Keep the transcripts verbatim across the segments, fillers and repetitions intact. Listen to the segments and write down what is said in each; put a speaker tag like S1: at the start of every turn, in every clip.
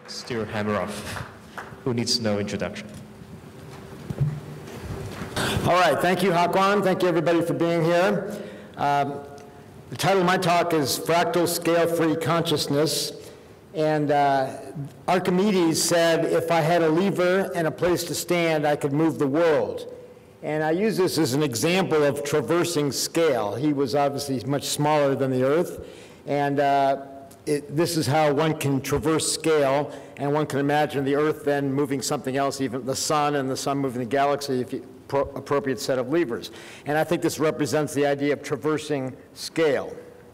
S1: Stuart Hameroff, who needs no introduction.
S2: All right, thank you, Haquan. Thank you, everybody, for being here. Um, the title of my talk is Fractal Scale-Free Consciousness. And uh, Archimedes said, if I had a lever and a place to stand, I could move the world. And I use this as an example of traversing scale. He was obviously much smaller than the Earth. And uh, it, this is how one can traverse scale. And one can imagine the Earth then moving something else, even the sun, and the sun moving the galaxy, if you, pro appropriate set of levers. And I think this represents the idea of traversing scale.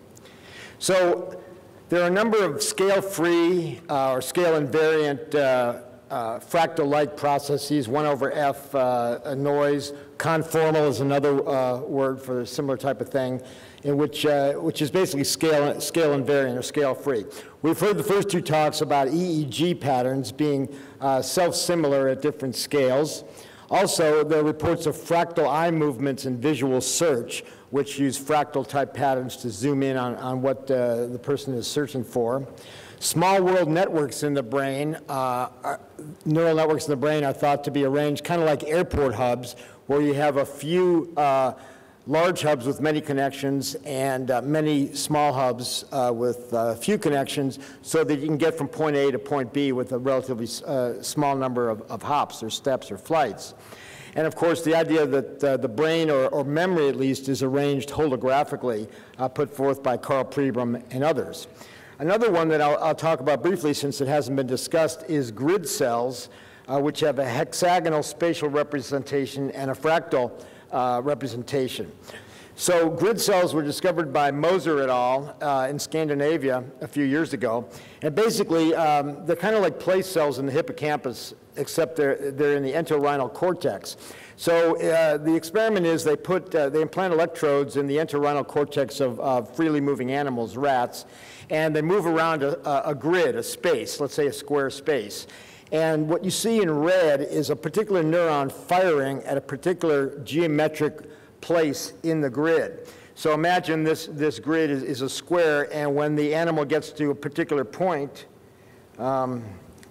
S2: So there are a number of scale-free uh, or scale-invariant uh, uh, fractal-like processes, one over F uh, noise. Conformal is another uh, word for a similar type of thing, in which, uh, which is basically scale, scale invariant or scale-free. We've heard the first two talks about E E G patterns being uh, self-similar at different scales. Also, there are reports of fractal eye movements in visual search, which use fractal-type patterns to zoom in on, on what uh, the person is searching for. Small world networks in the brain, uh, are, neural networks in the brain are thought to be arranged kind of like airport hubs, where you have a few uh, large hubs with many connections and uh, many small hubs uh, with uh, few connections, so that you can get from point A to point B with a relatively uh, small number of, of hops or steps or flights. And of course, the idea that uh, the brain, or, or memory at least, is arranged holographically, uh, put forth by Carl Pribram and others. Another one that I'll, I'll talk about briefly, since it hasn't been discussed, is grid cells, uh, which have a hexagonal spatial representation and a fractal uh, representation. So grid cells were discovered by Moser et al. Uh, in Scandinavia a few years ago. And basically, um, they're kind of like place cells in the hippocampus, except they're, they're in the entorhinal cortex. So uh, the experiment is they put, uh, they implant electrodes in the entorhinal cortex of uh, freely moving animals, rats, and they move around a, a grid, a space, let's say a square space. And what you see in red is a particular neuron firing at a particular geometric place in the grid. So imagine this, this grid is, is a square, and when the animal gets to a particular point, um,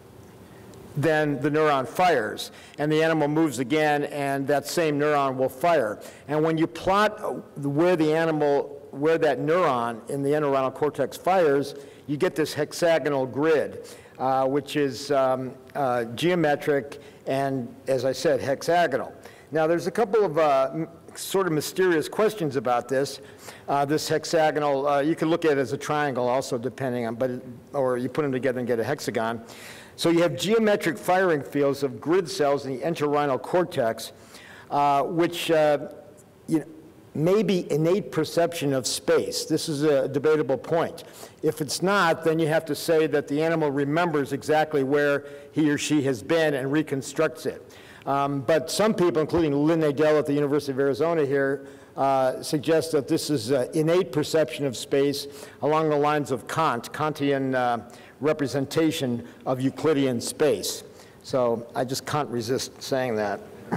S2: then the neuron fires, and the animal moves again, and that same neuron will fire. And when you plot where the animal, where that neuron in the entorhinal cortex fires, you get this hexagonal grid, uh, which is um, uh, geometric and, as I said, hexagonal. Now, there's a couple of uh, sort of mysterious questions about this. Uh, this hexagonal, uh, you can look at it as a triangle also, depending on, but it, or you put them together and get a hexagon. So you have geometric firing fields of grid cells in the entorhinal cortex, uh, which uh, you know, may be innate perception of space. This is a debatable point. If it's not, then you have to say that the animal remembers exactly where he or she has been and reconstructs it. Um, but some people, including Lynn Nadell at the University of Arizona here, uh, suggest that this is uh, innate perception of space along the lines of Kant, Kantian uh, representation of Euclidean space. So I just can't resist saying that.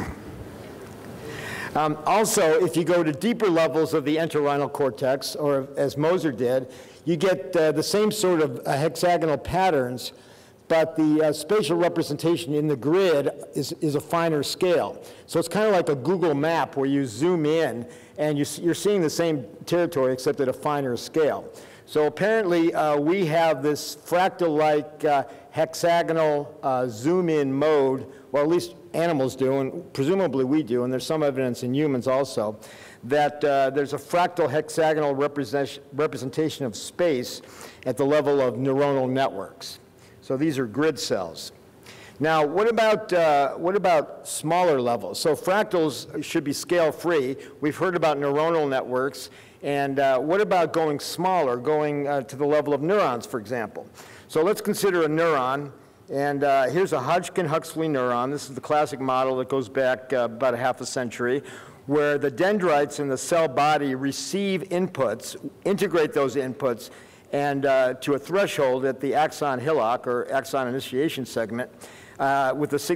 S2: Um, also, if you go to deeper levels of the entorhinal cortex, or as Moser did, you get uh, the same sort of uh, hexagonal patterns, but the uh, spatial representation in the grid is, is a finer scale. So it's kind of like a Google map where you zoom in and you, you're seeing the same territory except at a finer scale. So apparently uh, we have this fractal-like uh, hexagonal uh, zoom-in mode, well, at least animals do, and presumably we do, and there's some evidence in humans also, that uh, there's a fractal hexagonal represent representation of space at the level of neuronal networks. So these are grid cells. Now, what about, uh, what about smaller levels? So fractals should be scale-free. We've heard about neuronal networks. And uh, what about going smaller, going uh, to the level of neurons, for example? So let's consider a neuron. And uh, here's a Hodgkin-Huxley neuron. This is the classic model that goes back uh, about a half a century, where the dendrites in the cell body receive inputs, integrate those inputs, and uh, to a threshold at the axon hillock, or axon initiation segment, uh, with the signals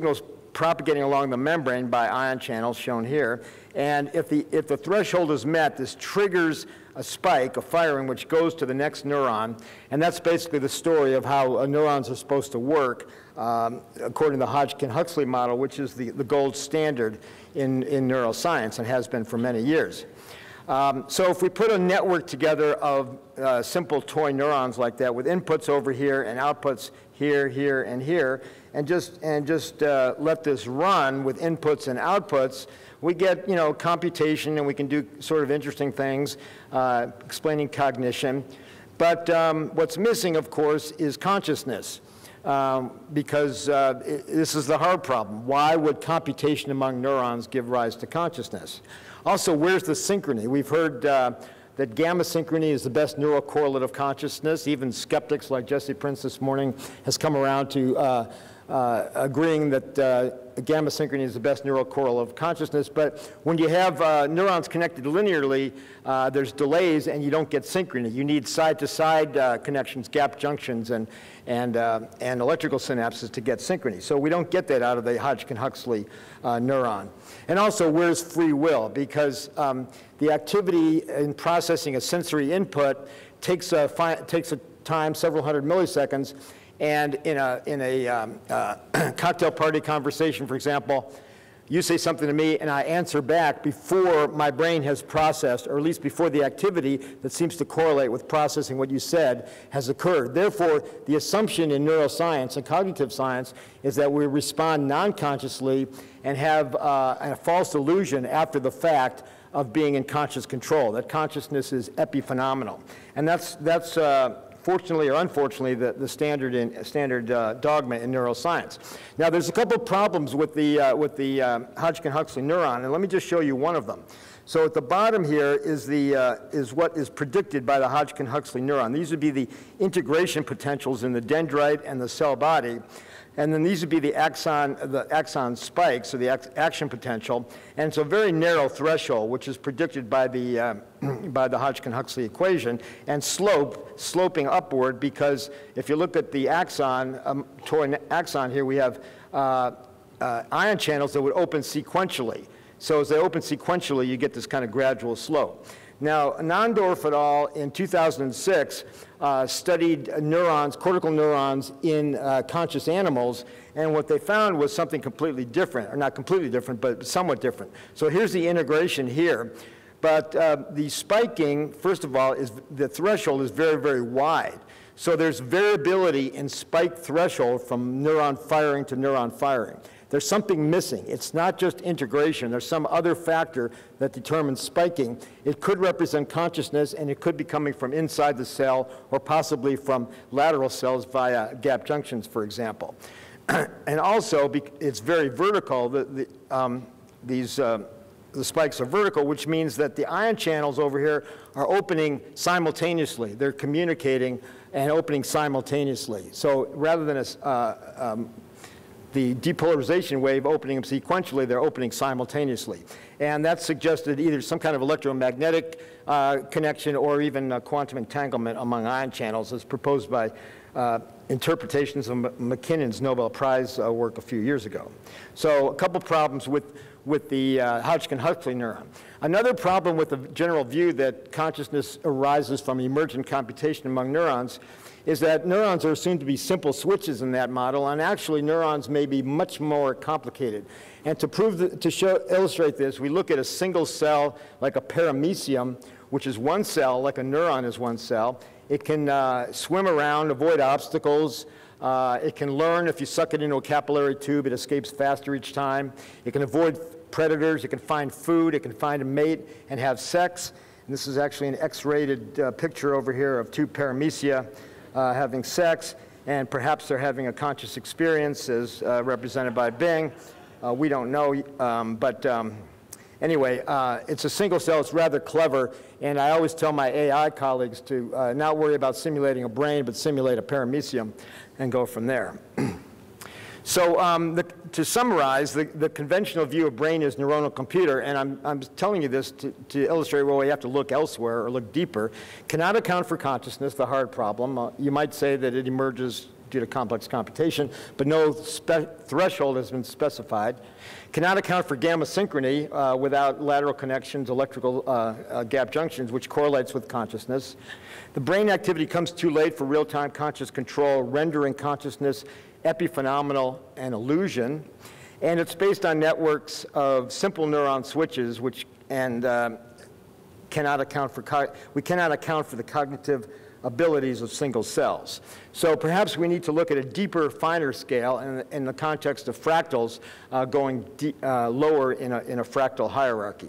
S2: propagating along the membrane by ion channels shown here. And if the, if the threshold is met, this triggers a spike, a firing, which goes to the next neuron. And that's basically the story of how uh, neurons are supposed to work, um, according to the Hodgkin-Huxley model, which is the, the gold standard in, in neuroscience and has been for many years. Um, so if we put a network together of uh, simple toy neurons like that with inputs over here and outputs here, here, and here, and just, and just uh, let this run with inputs and outputs, we get, you know, computation, and we can do sort of interesting things, uh, explaining cognition. But um, what's missing, of course, is consciousness, um, because uh, it, this is the hard problem. Why would computation among neurons give rise to consciousness? Also, where's the synchrony? We've heard uh, that gamma synchrony is the best neural correlate of consciousness. Even skeptics like Jesse Prince this morning has come around to uh, uh, agreeing that uh, gamma synchrony is the best neural correlate of consciousness. But when you have uh, neurons connected linearly, uh, there's delays and you don't get synchrony. You need side-to-side uh, connections, gap junctions, and, and, uh, and electrical synapses to get synchrony. So we don't get that out of the Hodgkin-Huxley uh, neuron. And also, where's free will? Because um, the activity in processing a sensory input takes a, takes a time, several hundred milliseconds, and in a, in a um, uh, cocktail party conversation, for example, you say something to me and I answer back before my brain has processed, or at least before the activity that seems to correlate with processing what you said has occurred. Therefore, the assumption in neuroscience and cognitive science is that we respond non-consciously and have uh, a false illusion after the fact of being in conscious control, that consciousness is epiphenomenal. And that's, that's uh, fortunately or unfortunately, the, the standard, in, standard uh, dogma in neuroscience. Now, there's a couple of problems with the, uh, with the um, Hodgkin-Huxley neuron, and let me just show you one of them. So at the bottom here is, the, uh, is what is predicted by the Hodgkin-Huxley neuron. These would be the integration potentials in the dendrite and the cell body. And then these would be the axon, the axon spikes, or the ac action potential. And it's a very narrow threshold, which is predicted by the, uh, by the Hodgkin-Huxley equation, and slope, sloping upward, because if you look at the axon, um, toward an axon here, we have uh, uh, ion channels that would open sequentially. So as they open sequentially, you get this kind of gradual slope. Now, Nondorf et al. In two thousand six uh, studied neurons, cortical neurons in uh, conscious animals, and what they found was something completely different, or not completely different, but somewhat different. So here's the integration here. But uh, the spiking, first of all, is the threshold is very, very wide. So there's variability in spike threshold from neuron firing to neuron firing. There's something missing. It's not just integration. There's some other factor that determines spiking. It could represent consciousness, and it could be coming from inside the cell or possibly from lateral cells via gap junctions, for example. And also, it's very vertical. The, the, um, these, uh, the spikes are vertical, which means that the ion channels over here are opening simultaneously. They're communicating and opening simultaneously. So rather than a uh, um, the depolarization wave opening them sequentially, they're opening simultaneously. And that suggested either some kind of electromagnetic uh, connection or even uh, quantum entanglement among ion channels, as proposed by uh, interpretations of McKinnon's Nobel Prize uh, work a few years ago. So a couple problems with, with the uh, Hodgkin-Huxley neuron. Another problem with the general view that consciousness arises from emergent computation among neurons is that neurons are assumed to be simple switches in that model, and actually neurons may be much more complicated. And to prove, the, to show, illustrate this, we look at a single cell like a paramecium, which is one cell, like a neuron is one cell. It can uh, swim around, avoid obstacles. Uh, it can learn. If you suck it into a capillary tube, it escapes faster each time. It can avoid predators. It can find food. It can find a mate and have sex. And this is actually an X-rated uh, picture over here of two paramecia Uh, having sex, and perhaps they're having a conscious experience as uh, represented by Bing. Uh, we don't know, um, but um, anyway, uh, it's a single cell. It's rather clever, and I always tell my A I colleagues to uh, not worry about simulating a brain, but simulate a paramecium and go from there. So um, the, to summarize, the, the conventional view of brain is neuronal computer, and I'm, I'm telling you this to, to illustrate where we have to look elsewhere or look deeper, cannot account for consciousness, the hard problem. Uh, you might say that it emerges due to complex computation, but no threshold has been specified. Cannot account for gamma synchrony uh, without lateral connections, electrical uh, uh, gap junctions, which correlates with consciousness. The brain activity comes too late for real-time conscious control, rendering consciousness epiphenomenal and illusion. And it's based on networks of simple neuron switches, which and uh, cannot account for co we cannot account for the cognitive abilities of single cells. So perhaps we need to look at a deeper, finer scale in, in the context of fractals uh, going uh, lower in a, in a fractal hierarchy.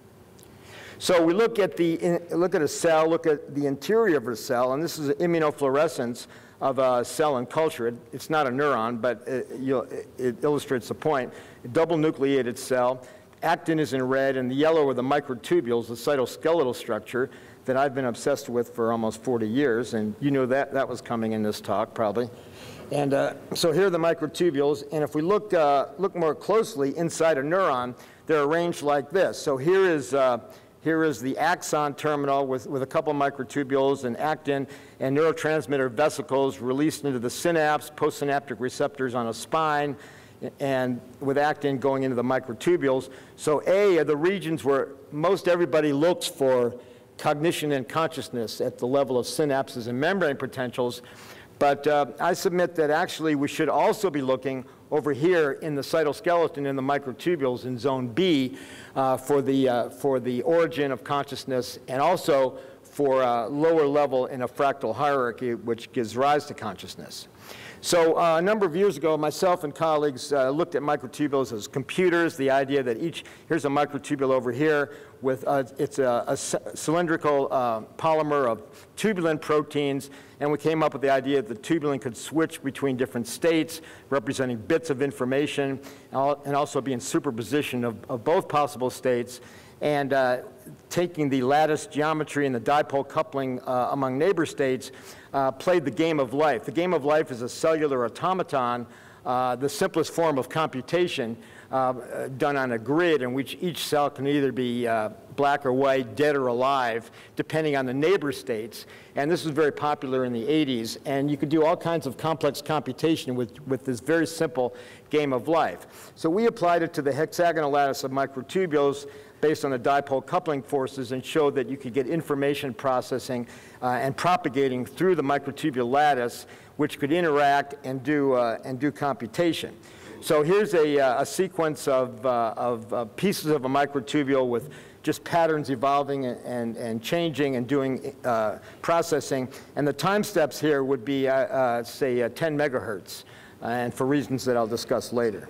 S2: So we look at the in, look at a cell, look at the interior of a cell, and this is an immunofluorescence of a cell in culture. It, it's not a neuron, but it, you'll, it illustrates the point. A double nucleated cell. Actin is in red, and the yellow are the microtubules, the cytoskeletal structure that I've been obsessed with for almost forty years, and you know that that was coming in this talk probably. And uh, so here are the microtubules, and if we look uh, look more closely inside a neuron, they're arranged like this. So here is uh, here is the axon terminal with, with a couple microtubules and actin and neurotransmitter vesicles released into the synapse, postsynaptic receptors on a spine, and with actin going into the microtubules. So A are the regions where most everybody looks for cognition and consciousness at the level of synapses and membrane potentials. But uh, I submit that actually we should also be looking over here in the cytoskeleton in the microtubules in zone B uh, for, the, uh, for the origin of consciousness, and also for a lower level in a fractal hierarchy which gives rise to consciousness. So uh, a number of years ago, myself and colleagues uh, looked at microtubules as computers, the idea that each, here's a microtubule over here with, uh, it's a, a cylindrical uh, polymer of tubulin proteins, and we came up with the idea that the tubulin could switch between different states, representing bits of information, and also be in superposition of, of both possible states, and uh, taking the lattice geometry and the dipole coupling uh, among neighbor states, uh, played the game of life. The game of life is a cellular automaton, uh, the simplest form of computation uh, done on a grid in which each cell can either be uh, black or white, dead or alive, depending on the neighbor states. And this was very popular in the eighties. And you could do all kinds of complex computation with, with this very simple game of life. So we applied it to the hexagonal lattice of microtubules based on the dipole coupling forces, and showed that you could get information processing uh, and propagating through the microtubule lattice, which could interact and do, uh, and do computation. So here's a, uh, a sequence of, uh, of uh, pieces of a microtubule with just patterns evolving and, and, and changing and doing uh, processing. And the time steps here would be, uh, uh, say, uh, ten megahertz, uh, and for reasons that I'll discuss later.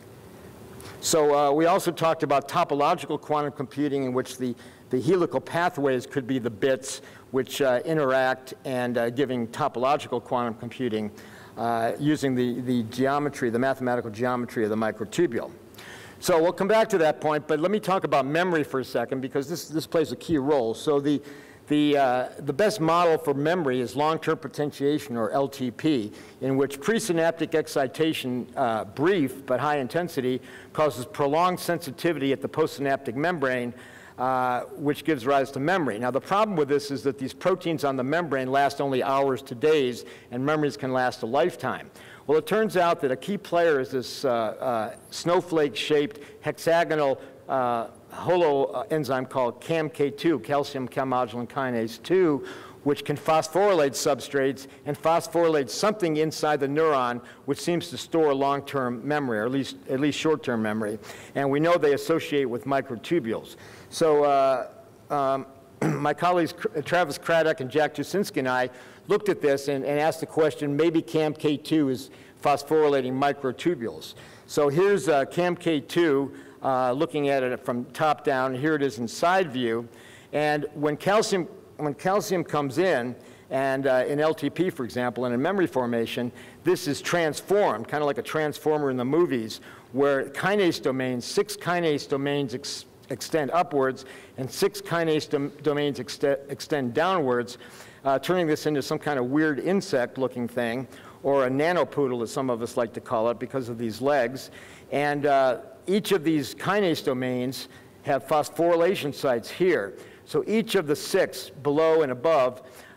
S2: So uh, we also talked about topological quantum computing, in which the, the helical pathways could be the bits which uh, interact, and uh, giving topological quantum computing uh, using the, the geometry, the mathematical geometry of the microtubule. So we'll come back to that point, but let me talk about memory for a second, because this, this plays a key role. So the, the, uh, the best model for memory is long-term potentiation, or L T P, in which presynaptic excitation, uh, brief but high intensity, causes prolonged sensitivity at the postsynaptic membrane, uh, which gives rise to memory. Now the problem with this is that these proteins on the membrane last only hours to days, and memories can last a lifetime. Well, it turns out that a key player is this uh, uh, snowflake-shaped hexagonal uh, holo enzyme called C A M K two, calcium calmodulin kinase two, which can phosphorylate substrates and phosphorylate something inside the neuron, which seems to store long-term memory, or at least, at least short-term memory. And we know they associate with microtubules. So uh, um, my colleagues Travis Craddock and Jack Tuszynski and I looked at this and, and asked the question, maybe C A M K two is phosphorylating microtubules. So here's uh, C A M K two, uh, looking at it from top down. Here it is in side view. And when calcium, when calcium comes in, and uh, in L T P, for example, and in memory formation, this is transformed, kind of like a transformer in the movies, where kinase domains, six kinase domains ex extend upwards, and six kinase dom domains ext extend downwards, uh, turning this into some kind of weird insect-looking thing, or a nanopoodle, as some of us like to call it, because of these legs. And uh, each of these kinase domains have phosphorylation sites here. So each of the six, below and above,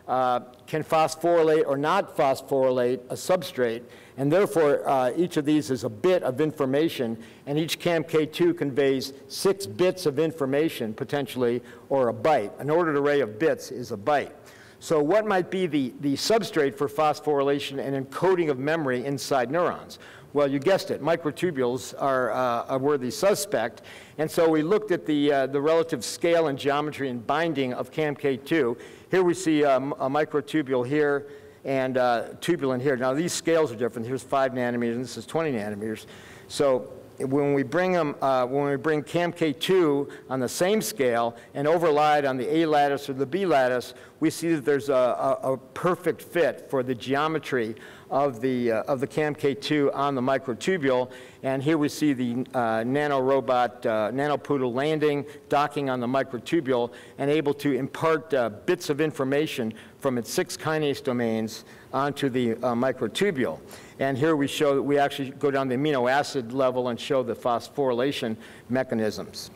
S2: uh, can phosphorylate or not phosphorylate a substrate, and therefore uh, each of these is a bit of information, and each C A M K two conveys six bits of information potentially, or a byte. An ordered array of bits is a byte. So what might be the, the substrate for phosphorylation and encoding of memory inside neurons? Well, you guessed it, microtubules are uh, a worthy suspect. And so we looked at the, uh, the relative scale and geometry and binding of C A M K two. Here we see a, a microtubule here and uh, tubulin here. Now these scales are different. Here's five nanometers and this is twenty nanometers. So when we bring them, uh, when we bring C A M K two on the same scale and overlay it on the A lattice or the B lattice, we see that there's a, a, a perfect fit for the geometry of the, uh, of the C A M K two on the microtubule. And here we see the uh, nanorobot, uh, nanopoodle landing, docking on the microtubule, and able to impart uh, bits of information from its six kinase domains onto the uh, microtubule. And here we show that we actually go down the amino acid level and show the phosphorylation mechanisms.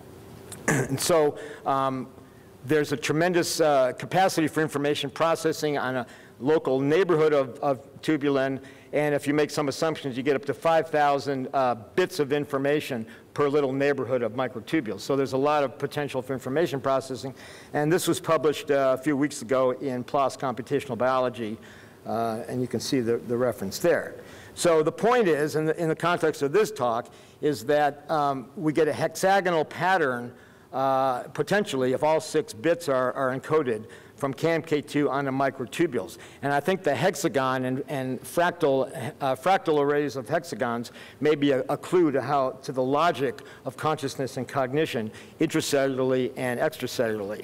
S2: And so um, there's a tremendous uh, capacity for information processing on a local neighborhood of, of tubulin, and if you make some assumptions, you get up to five thousand uh, bits of information per little neighborhood of microtubules. So there's a lot of potential for information processing, and this was published uh, a few weeks ago in PLOS Computational Biology, uh, and you can see the, the reference there. So the point is, in the, in the context of this talk, is that um, we get a hexagonal pattern uh, potentially if all six bits are, are encoded from C A M K two onto microtubules. And I think the hexagon and, and fractal, uh, fractal arrays of hexagons may be a, a clue to how, to the logic of consciousness and cognition intracellularly and extracellularly.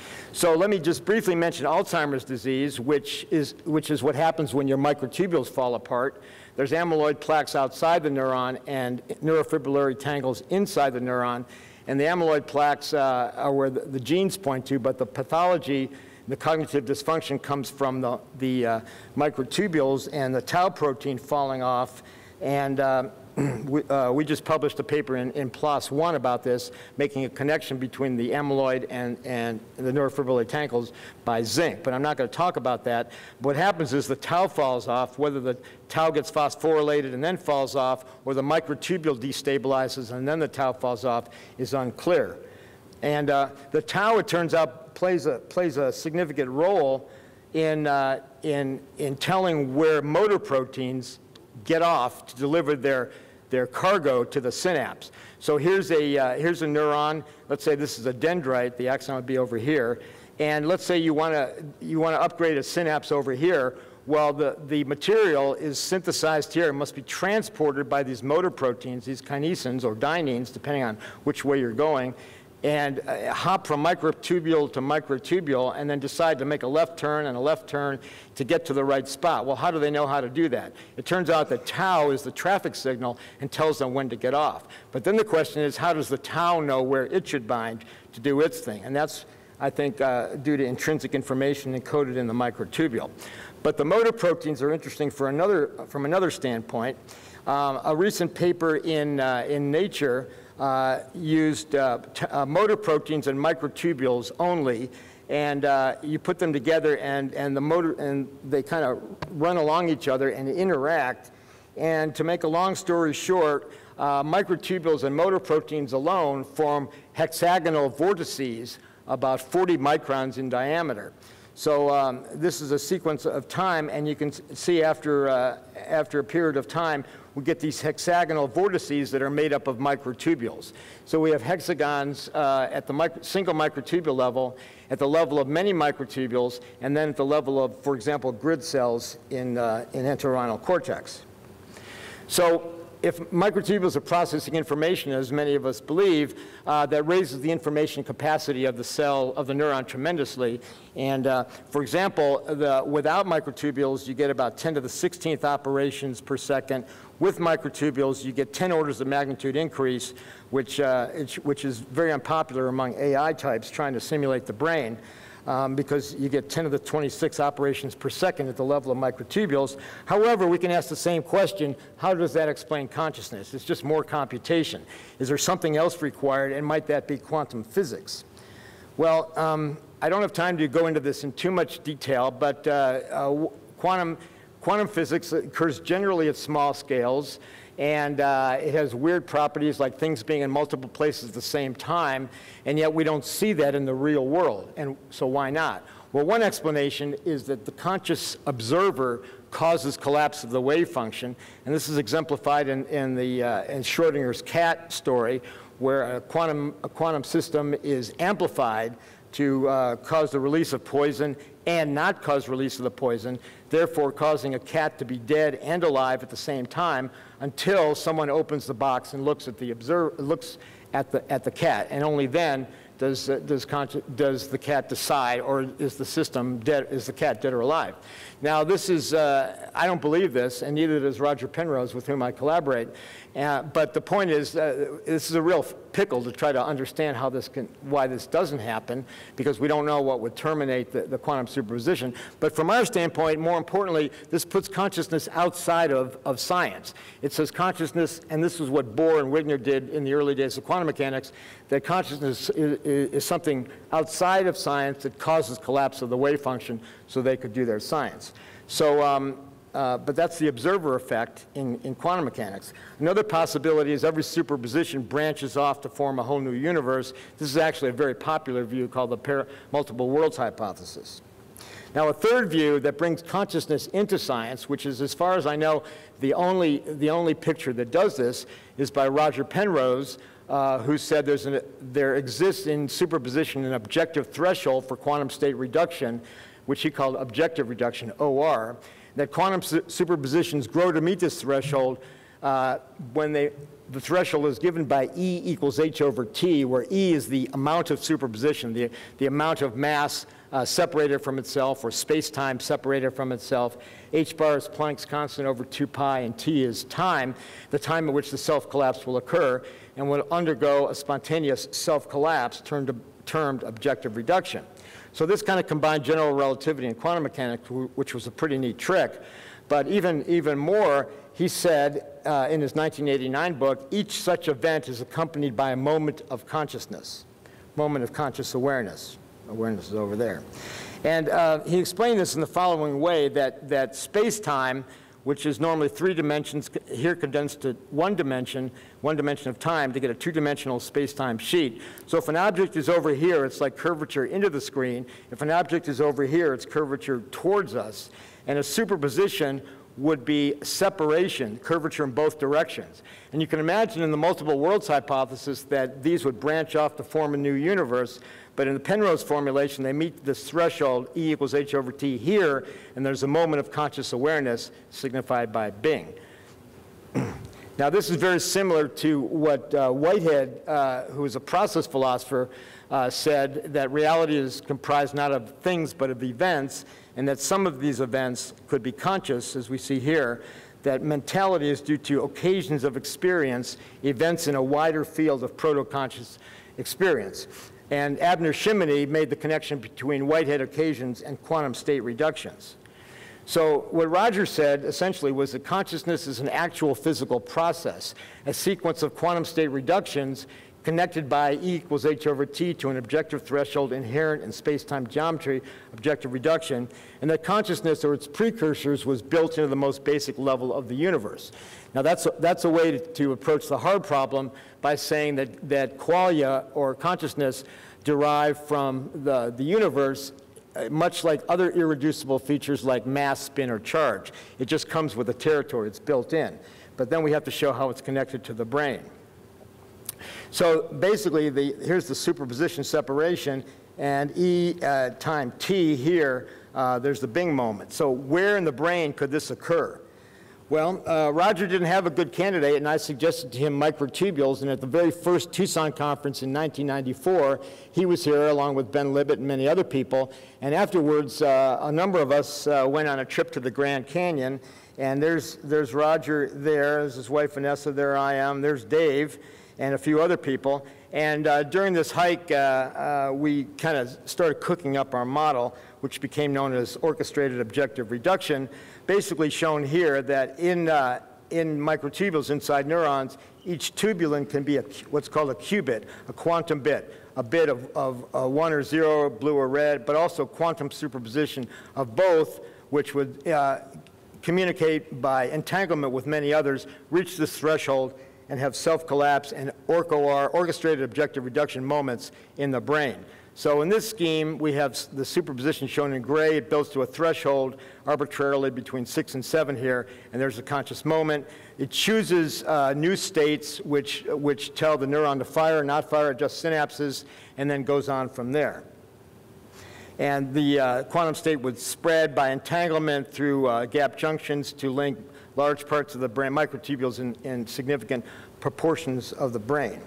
S2: So let me just briefly mention Alzheimer's disease, which is, which is what happens when your microtubules fall apart. There's amyloid plaques outside the neuron and neurofibrillary tangles inside the neuron. And the amyloid plaques uh, are where the, the genes point to, but the pathology, the cognitive dysfunction comes from the, the uh, microtubules and the tau protein falling off. And uh, we, uh, we just published a paper in, in PLOS one about this, making a connection between the amyloid and, and the neurofibrillary tangles by zinc. But I'm not going to talk about that. What happens is the tau falls off, whether the tau gets phosphorylated and then falls off, or the microtubule destabilizes and then the tau falls off, is unclear. And uh, the tau, it turns out, plays a, plays a significant role in, uh, in, in telling where motor proteins get off to deliver their, their cargo to the synapse. So here's a, uh, here's a neuron. Let's say this is a dendrite. The axon would be over here. And let's say you want to you want to upgrade a synapse over here. Well, the, the material is synthesized here and must be transported by these motor proteins, these kinesins or dyneins, depending on which way you're going, and uh, hop from microtubule to microtubule and then decide to make a left turn and a left turn to get to the right spot. Well, how do they know how to do that? It turns out that tau is the traffic signal and tells them when to get off. But then the question is, how does the tau know where it should bind to do its thing? And that's, I think, uh, due to intrinsic information encoded in the microtubule. But the motor proteins are interesting for another, from another standpoint. Um, a recent paper in, uh, in Nature Uh, used uh, t uh, motor proteins and microtubules only, and uh, you put them together, and, and the motor, and they kind of run along each other and interact. And to make a long story short, uh, microtubules and motor proteins alone form hexagonal vortices about forty microns in diameter. So um, this is a sequence of time, and you can see after, uh, after a period of time, we get these hexagonal vortices that are made up of microtubules. So we have hexagons uh, at the micro, single microtubule level, at the level of many microtubules, and then at the level of, for example, grid cells in, uh, in entorhinal cortex. So if microtubules are processing information, as many of us believe, uh, that raises the information capacity of the cell, of the neuron tremendously. And uh, for example, the, without microtubules, you get about ten to the sixteenth operations per second. With microtubules, you get ten orders of magnitude increase, which, uh, which is very unpopular among A I types trying to simulate the brain. Um, because you get ten to the twenty-six operations per second at the level of microtubules. However, we can ask the same question, how does that explain consciousness? It's just more computation. Is there something else required, and might that be quantum physics? Well, um, I don't have time to go into this in too much detail, but uh, uh, quantum, quantum physics occurs generally at small scales, and uh, it has weird properties like things being in multiple places at the same time, and yet we don't see that in the real world. And so why not? Well, one explanation is that the conscious observer causes collapse of the wave function, and this is exemplified in, in, the, uh, in Schrodinger's cat story, where a quantum, a quantum system is amplified to uh, cause the release of poison and not cause release of the poison, therefore causing a cat to be dead and alive at the same time until someone opens the box and looks at the, observer, looks at the, at the cat, and only then does, uh, does, does the cat decide, or is the system dead, is the cat dead or alive? Now this is, uh, I don't believe this, and neither does Roger Penrose, with whom I collaborate, uh, but the point is, uh, this is a real pickle to try to understand how this can, why this doesn't happen, because we don't know what would terminate the, the quantum superposition. But from our standpoint, more importantly, this puts consciousness outside of, of science. It says consciousness, and this is what Bohr and Wigner did in the early days of quantum mechanics, that consciousness is, is, is something outside of science that causes collapse of the wave function so they could do their science. So, um, uh, but that's the observer effect in, in quantum mechanics. Another possibility is every superposition branches off to form a whole new universe. This is actually a very popular view called the para multiple worlds hypothesis. Now, a third view that brings consciousness into science, which is, as far as I know, the only, the only picture that does this, is by Roger Penrose, uh, who said there's an, there exists in superposition an objective threshold for quantum state reduction, which he called objective reduction, O R, that quantum su superpositions grow to meet this threshold uh, when they, the threshold is given by E equals h over t, where E is the amount of superposition, the, the amount of mass uh, separated from itself, or space-time separated from itself. H bar is Planck's constant over two pi, and t is time, the time at which the self-collapse will occur, and will undergo a spontaneous self-collapse termed, termed objective reduction. So this kind of combined general relativity and quantum mechanics, which was a pretty neat trick. But even, even more, he said uh, in his nineteen eighty-nine book, each such event is accompanied by a moment of consciousness, moment of conscious awareness. Awareness is over there. And uh, he explained this in the following way, that, that space-time, which is normally three dimensions, here condensed to one dimension, one dimension of time to get a two-dimensional space-time sheet. So if an object is over here, it's like curvature into the screen. If an object is over here, it's curvature towards us. And a superposition would be separation, curvature in both directions. And you can imagine in the multiple worlds hypothesis that these would branch off to form a new universe. But in the Penrose formulation, they meet this threshold, E equals h over t here, and there's a moment of conscious awareness signified by Bing. Now, this is very similar to what uh, Whitehead, uh, who is a process philosopher, uh, said, that reality is comprised not of things but of events, and that some of these events could be conscious, as we see here, that mentality is due to occasions of experience, events in a wider field of proto-conscious experience. And Abner Shimony made the connection between Whitehead occasions and quantum state reductions. So what Roger said essentially was that consciousness is an actual physical process, a sequence of quantum state reductions connected by E equals h over t to an objective threshold inherent in space-time geometry, objective reduction, and that consciousness or its precursors was built into the most basic level of the universe. Now that's a, that's a way to, to approach the hard problem by saying that, that qualia, or consciousness, derive from the, the universe, much like other irreducible features like mass, spin, or charge. It just comes with a territory, it's built in. But then we have to show how it's connected to the brain. So basically, the, here's the superposition separation, and E uh, time t here, uh, there's the Bing moment. So where in the brain could this occur? Well, uh, Roger didn't have a good candidate, and I suggested to him microtubules, and at the very first Tucson conference in nineteen ninety-four, he was here along with Ben Libet and many other people, and afterwards, uh, a number of us uh, went on a trip to the Grand Canyon, and there's, there's Roger there, there's his wife Vanessa, there I am, there's Dave, and a few other people, and uh, during this hike, uh, uh, we kind of started cooking up our model, which became known as orchestrated objective reduction, basically shown here that in, uh, in microtubules inside neurons, each tubulin can be a, what's called a qubit, a quantum bit, a bit of, of uh, one or zero, blue or red, but also quantum superposition of both, which would uh, communicate by entanglement with many others, reach this threshold, and have self-collapse and O R, orchestrated objective reduction moments in the brain. So in this scheme, we have the superposition shown in gray. It builds to a threshold arbitrarily between six and seven here, and there's a conscious moment. It chooses uh, new states which, which tell the neuron to fire, not fire, adjust synapses, and then goes on from there. And the uh, quantum state would spread by entanglement through uh, gap junctions to link large parts of the brain, microtubules in, in significant proportions of the brain.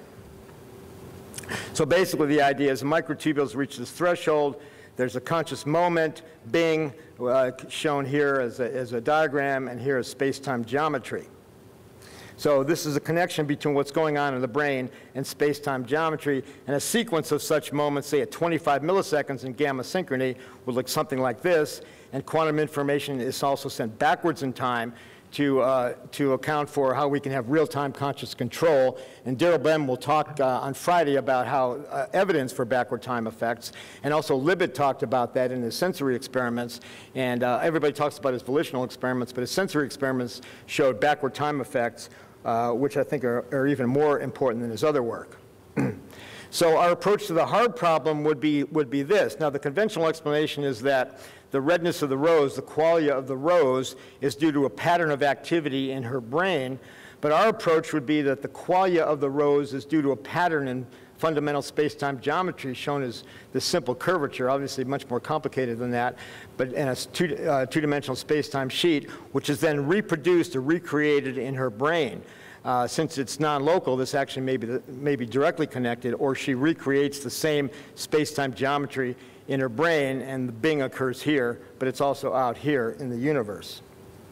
S2: So basically the idea is the microtubules reach this threshold, there's a conscious moment, bing, uh, shown here as a, as a diagram, and here is space-time geometry. So this is a connection between what's going on in the brain and space-time geometry, and a sequence of such moments, say at twenty-five milliseconds in gamma synchrony, would look something like this, and quantum information is also sent backwards in time to, uh, to account for how we can have real-time conscious control. And Daryl Bem will talk uh, on Friday about how uh, evidence for backward time effects, and also Libet talked about that in his sensory experiments, and uh, everybody talks about his volitional experiments, but his sensory experiments showed backward time effects, uh, which I think are, are even more important than his other work. So our approach to the hard problem would be, would be this. Now, the conventional explanation is that the redness of the rose, the qualia of the rose, is due to a pattern of activity in her brain. But our approach would be that the qualia of the rose is due to a pattern in fundamental space-time geometry, shown as this simple curvature, obviously much more complicated than that, but in a two, uh, two-dimensional space-time sheet, which is then reproduced or recreated in her brain. Uh, since it's non-local, this actually may be, the, may be directly connected, or she recreates the same space-time geometry in her brain, and the bing occurs here, but it's also out here in the universe.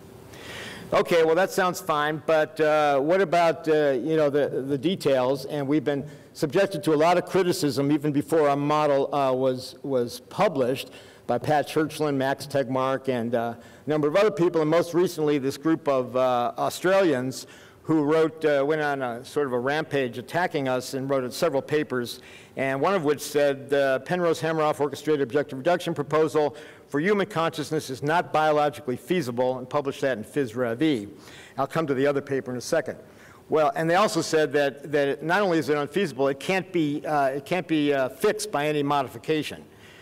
S2: Okay, well that sounds fine, but uh, what about uh, you know, the, the details? And we've been subjected to a lot of criticism even before our model uh, was, was published by Pat Churchland, Max Tegmark, and uh, a number of other people, and most recently this group of uh, Australians who wrote, uh, went on a sort of a rampage attacking us and wrote several papers, and one of which said, uh, Penrose-Hameroff orchestrated objective reduction proposal for human consciousness is not biologically feasible, and published that in Phys Rev. I'll come to the other paper in a second. Well, and they also said that, that it, not only is it unfeasible, it can't be, uh, it can't be uh, fixed by any modification.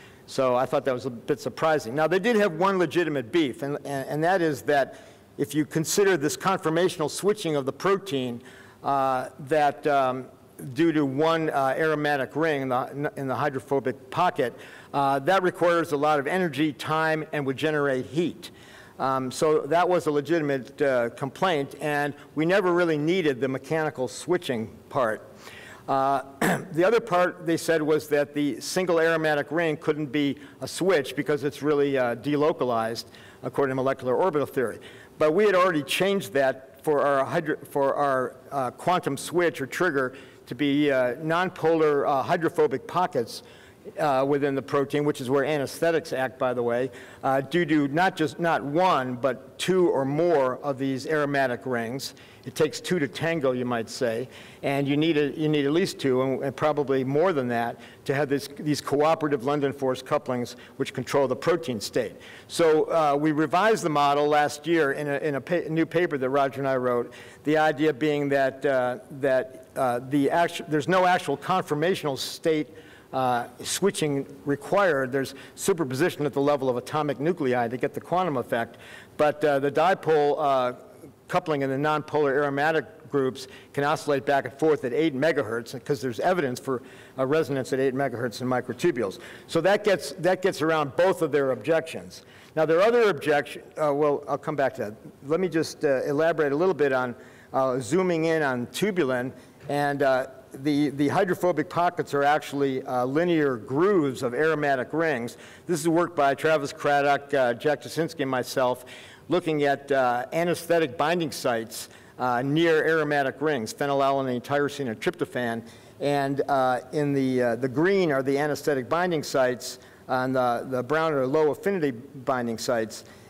S2: So I thought that was a bit surprising. Now, they did have one legitimate beef, and, and, and that is that if you consider this conformational switching of the protein, uh, that um, due to one uh, aromatic ring in the, in the hydrophobic pocket, uh, that requires a lot of energy, time, and would generate heat. Um, so that was a legitimate uh, complaint, and we never really needed the mechanical switching part. Uh, the other part they said was that the single aromatic ring couldn't be a switch because it's really uh, delocalized according to molecular orbital theory. But we had already changed that for our, hydro for our uh, quantum switch or trigger to be uh, nonpolar uh, hydrophobic pockets uh, within the protein, which is where anesthetics act, by the way, uh, due to not just not one, but two or more of these aromatic rings. It takes two to tango, you might say, and you need, a, you need at least two, and, and probably more than that, to have this, these cooperative London force couplings which control the protein state. So uh, we revised the model last year in a, in a, pa a new paper that Roger and I wrote, the idea being that, uh, that uh, the actu there's no actual conformational state uh, switching required. There's superposition at the level of atomic nuclei to get the quantum effect, but uh, the dipole uh, coupling in the nonpolar aromatic groups can oscillate back and forth at eight megahertz because there's evidence for a resonance at eight megahertz in microtubules. So that gets, that gets around both of their objections. Now, there are other objections. Uh, well, I'll come back to that. Let me just uh, elaborate a little bit on uh, zooming in on tubulin. And uh, the, the hydrophobic pockets are actually uh, linear grooves of aromatic rings. This is work by Travis Craddock, uh, Jack Jasinski, and myself, looking at uh, anesthetic binding sites uh, near aromatic rings, phenylalanine, tyrosine, and tryptophan. And uh, in the, uh, the green are the anesthetic binding sites, and the, the brown are low affinity binding sites.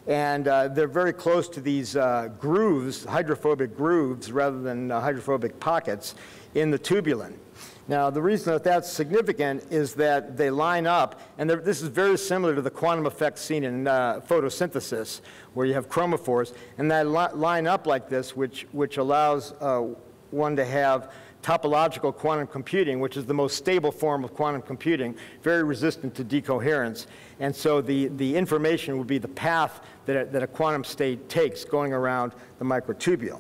S2: And uh, they're very close to these uh, grooves, hydrophobic grooves, rather than uh, hydrophobic pockets in the tubulin. Now, the reason that that's significant is that they line up, and this is very similar to the quantum effect seen in uh, photosynthesis, where you have chromophores, and they li line up like this, which, which allows uh, one to have topological quantum computing, which is the most stable form of quantum computing, very resistant to decoherence. And so the, the information would be the path that a, that a quantum state takes going around the microtubule.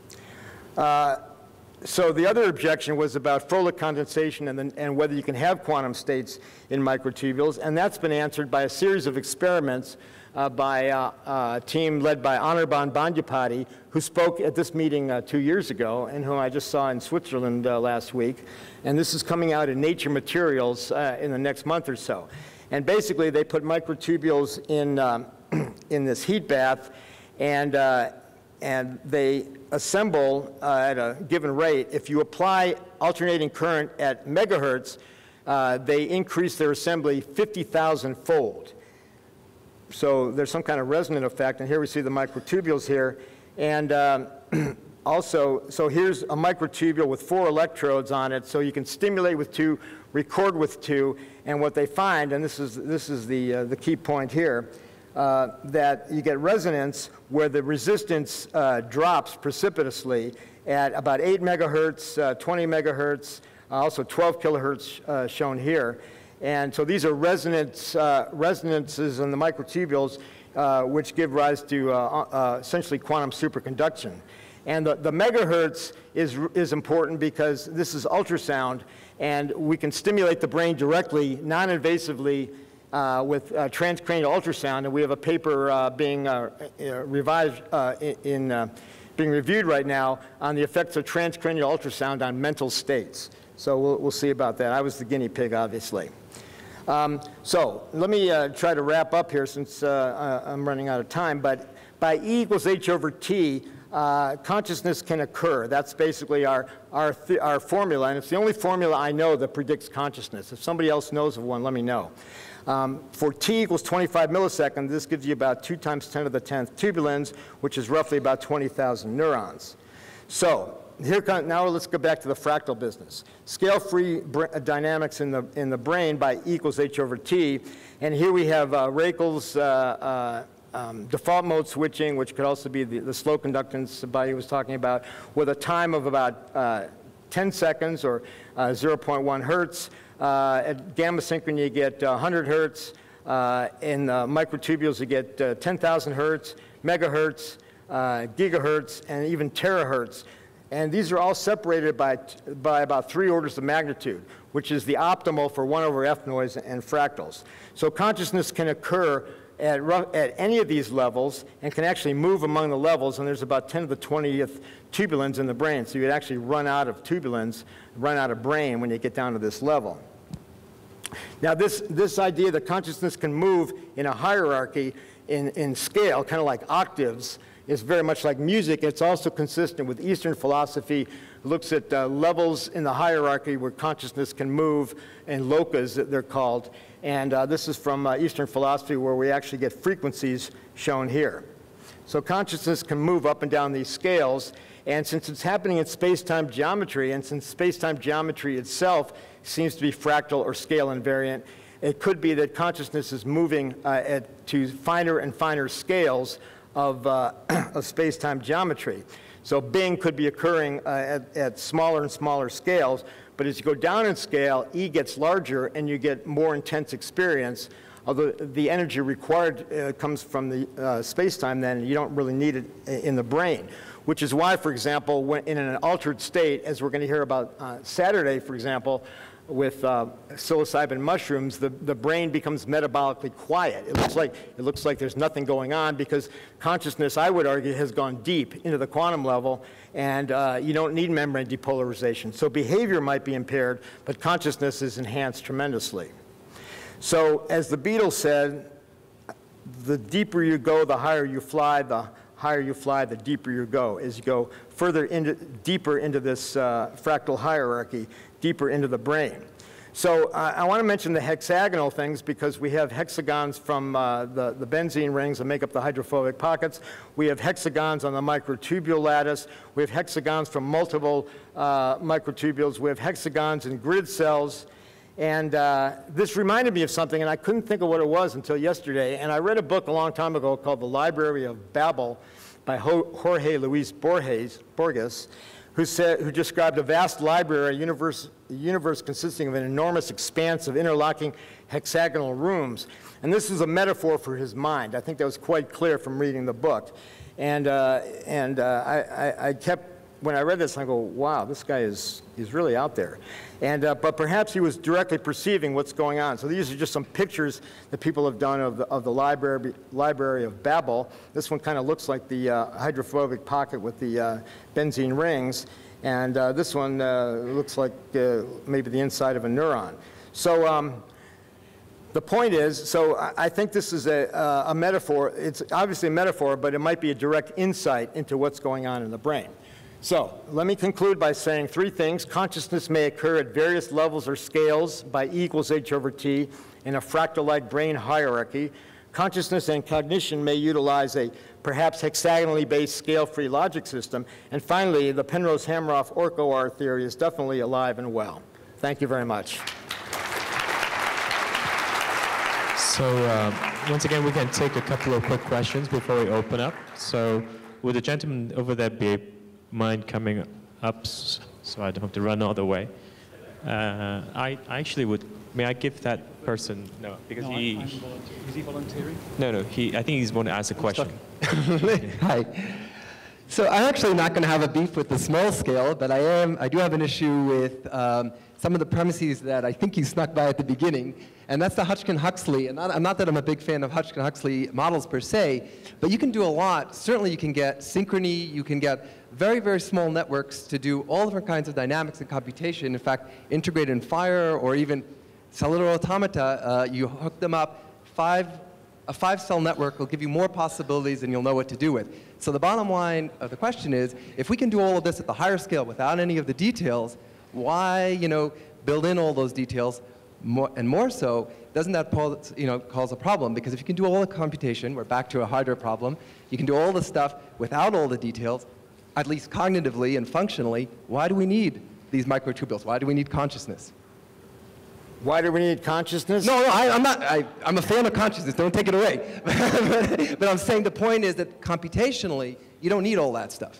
S2: Uh, So the other objection was about Froelich condensation and, the, and whether you can have quantum states in microtubules, and that's been answered by a series of experiments uh, by uh, uh, a team led by Anirban Bandyapati, who spoke at this meeting uh, two years ago, and whom I just saw in Switzerland uh, last week. And this is coming out in Nature Materials uh, in the next month or so. And basically, they put microtubules in, um, in this heat bath, and uh, and they assemble uh, at a given rate. If you apply alternating current at megahertz, uh, they increase their assembly fifty thousand fold. So there's some kind of resonant effect, and here we see the microtubules here. And um, also, so here's a microtubule with four electrodes on it, so you can stimulate with two, record with two, and what they find, and this is, this is the, uh, the key point here, Uh, that you get resonance where the resistance uh, drops precipitously at about eight megahertz, uh, twenty megahertz, uh, also twelve kilohertz uh, shown here. And so these are resonance, uh, resonances in the microtubules uh, which give rise to uh, uh, essentially quantum superconduction. And the, the megahertz is, is important because this is ultrasound, and we can stimulate the brain directly, non-invasively, Uh, with uh, transcranial ultrasound, and we have a paper uh, being uh, uh, revised, uh, in, uh, being reviewed right now on the effects of transcranial ultrasound on mental states. So we'll, we'll see about that. I was the guinea pig, obviously. Um, so let me uh, try to wrap up here since uh, I'm running out of time. But by E equals h over t, uh, consciousness can occur. That's basically our, our, th our formula, and it's the only formula I know that predicts consciousness. If somebody else knows of one, let me know. Um, for t equals twenty-five milliseconds, this gives you about two times ten to the tenth tubulins, which is roughly about twenty thousand neurons. So here come, now let's go back to the fractal business. Scale-free dynamics in the, in the brain by E equals h over t. And here we have uh, Rachel's uh, uh, um, default mode switching, which could also be the, the slow conductance Bayi was talking about, with a time of about uh, ten seconds or uh, zero point one hertz. Uh, at gamma synchrony, you get uh, one hundred hertz. Uh, in uh, microtubules, you get uh, ten thousand hertz, megahertz, uh, gigahertz, and even terahertz. And these are all separated by, by about three orders of magnitude, which is the optimal for one over F noise and fractals. So consciousness can occur at, at any of these levels and can actually move among the levels, and there's about ten to the twentieth tubulins in the brain. So you'd actually run out of tubulins, run out of brain when you get down to this level. Now this, this idea that consciousness can move in a hierarchy in, in scale, kind of like octaves, is very much like music. It's also consistent with Eastern philosophy. It looks at uh, levels in the hierarchy where consciousness can move, and lokas that they're called. And uh, this is from uh, Eastern philosophy, where we actually get frequencies shown here. So consciousness can move up and down these scales. And since it's happening in space-time geometry, and since space-time geometry itself seems to be fractal or scale invariant, it could be that consciousness is moving uh, at, to finer and finer scales of, uh, of space-time geometry. So Bing could be occurring uh, at, at smaller and smaller scales, but as you go down in scale, E gets larger and you get more intense experience, although the energy required uh, comes from the uh, space-time then, and you don't really need it in the brain. Which is why, for example, when in an altered state, as we're going to hear about uh, Saturday, for example, with uh, psilocybin mushrooms, the, the brain becomes metabolically quiet. It looks like, it looks like there's nothing going on because consciousness, I would argue, has gone deep into the quantum level, and uh, you don't need membrane depolarization. So behavior might be impaired, but consciousness is enhanced tremendously. So as the Beatles said, the deeper you go, the higher you fly, the higher you fly, the deeper you go. As you go further into, deeper into this uh, fractal hierarchy, deeper into the brain. So uh, I want to mention the hexagonal things because we have hexagons from uh, the, the benzene rings that make up the hydrophobic pockets. We have hexagons on the microtubule lattice. We have hexagons from multiple uh, microtubules. We have hexagons in grid cells. And uh, this reminded me of something, and I couldn't think of what it was until yesterday. And I read a book a long time ago called The Library of Babel by Jorge Luis Borges, Borges who, said, who described a vast library, a universe, a universe consisting of an enormous expanse of interlocking hexagonal rooms. And this is a metaphor for his mind. I think that was quite clear from reading the book. And, uh, and uh, I, I, I kept, when I read this, I go, wow, this guy is he's really out there. And, uh, but perhaps he was directly perceiving what's going on. So these are just some pictures that people have done of the, of the library, library of Babel. This one kind of looks like the uh, hydrophobic pocket with the uh, benzene rings. And uh, this one uh, looks like uh, maybe the inside of a neuron. So um, the point is, so I think this is a, uh, a metaphor. It's obviously a metaphor, but it might be a direct insight into what's going on in the brain. So let me conclude by saying three things. Consciousness may occur at various levels or scales by E equals H over T in a fractal-like brain hierarchy. Consciousness and cognition may utilize a perhaps hexagonally based scale-free logic system. And finally, the Penrose-Hameroff-Orko-R theory is definitely alive and well. Thank you very much.
S1: So uh, once again, we can take a couple of quick questions before we open up. So would the gentleman over there be mind coming up so I don't have to run all the way? Uh, I, I actually would, may I give that person, no, because
S3: no,
S1: he...
S3: I'm, I'm is he volunteering?
S1: No, no, he, I think he's going to ask a question.
S4: Hi. So I'm actually not going to have a beef with the small scale, but I am, I do have an issue with um, some of the premises that I think you snuck by at the beginning, and that's the Hodgkin-Huxley. And not, not that I'm a big fan of Hodgkin-Huxley models per se, but you can do a lot. Certainly you can get synchrony, you can get very, very small networks to do all different kinds of dynamics and computation. In fact, integrated in FIRE or even cellular automata, uh, you hook them up, five, a five-cell network will give you more possibilities than you'll know what to do with. So the bottom line of the question is, if we can do all of this at the higher scale without any of the details, why, you know, build in all those details? More, and more so, doesn't that pose, you know, cause a problem? Because if you can do all the computation, we're back to a Hydra problem, you can do all the stuff without all the details, at least cognitively and functionally, why do we need these microtubules? Why do we need consciousness?
S2: Why do we need consciousness?
S4: No, no, I, I'm not, I, I'm a fan of consciousness, don't take it away. but, but I'm saying the point is that computationally, you don't need all that stuff.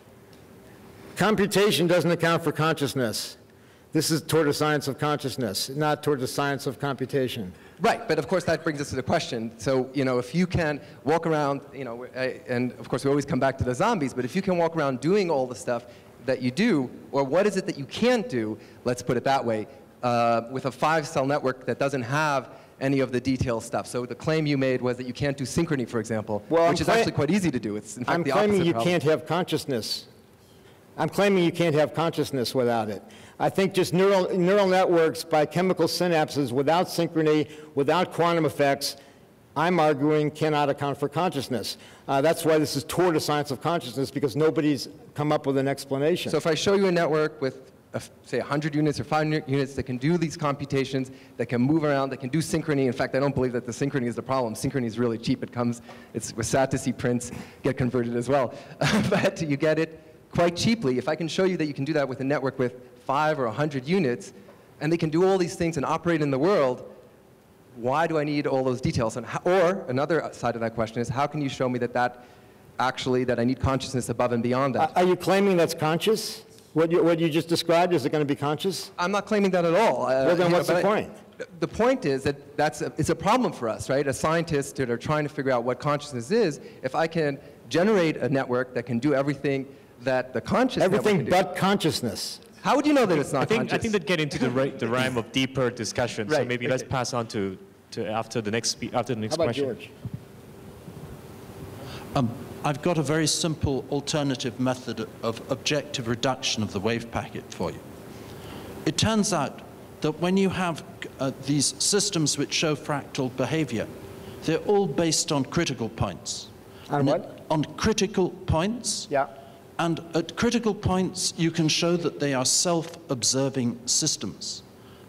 S2: Computation doesn't account for consciousness. This is toward the science of consciousness, not toward the science of computation.
S4: Right, but of course that brings us to the question. So, you know, if you can walk around, you know, and of course we always come back to the zombies, but if you can walk around doing all the stuff that you do, or what is it that you can't do, let's put it that way, uh, with a five-cell network that doesn't have any of the detail stuff. So the claim you made was that you can't do synchrony, for example,
S2: well,
S4: which
S2: I'm
S4: is actually quite easy to do. It's in fact
S2: I'm
S4: the
S2: claiming
S4: opposite
S2: you
S4: problem.
S2: can't have consciousness. I'm claiming you can't have consciousness without it. I think just neural, neural networks by chemical synapses without synchrony, without quantum effects, I'm arguing cannot account for consciousness. Uh, that's why this is toward the science of consciousness, because nobody's come up with an explanation.
S4: So if I show you a network with, a, say, one hundred units or five hundred units that can do these computations, that can move around, that can do synchrony. In fact, I don't believe that the synchrony is the problem. Synchrony is really cheap. It comes, it's, we're sad to see prints get converted as well. But you get it quite cheaply. If I can show you that you can do that with a network with five or a hundred units, and they can do all these things and operate in the world, why do I need all those details? And how, or another side of that question is, how can you show me that that actually, that I need consciousness above and beyond that?
S2: Are you claiming that's conscious? What you, what you just described, is it going to be conscious?
S4: I'm not claiming that at all. Uh,
S2: Well, then
S4: you
S2: what's
S4: know,
S2: the
S4: but I-
S2: point?
S4: The point is that that's a, it's a problem for us, right? As scientists that are trying to figure out what consciousness is, if I can generate a network that can do everything that the conscious
S2: Everything
S4: network can do,
S2: but consciousness.
S4: how would you know that it's not
S1: I think,
S4: conscious?
S1: I think that get into the, ri- the realm of deeper discussion. So
S4: Right,
S1: maybe
S4: okay.
S1: let's pass on to, to after the next spe- after the next
S2: How about
S1: question.
S2: George?
S3: Um, I've got a very simple alternative method of objective reduction of the wave packet for you. It turns out that when you have uh, these systems which show fractal behavior, they're all based on critical points.
S2: On
S3: And
S2: what?
S3: it- On critical points.
S2: Yeah.
S3: And at critical points, you can show that they are self-observing systems.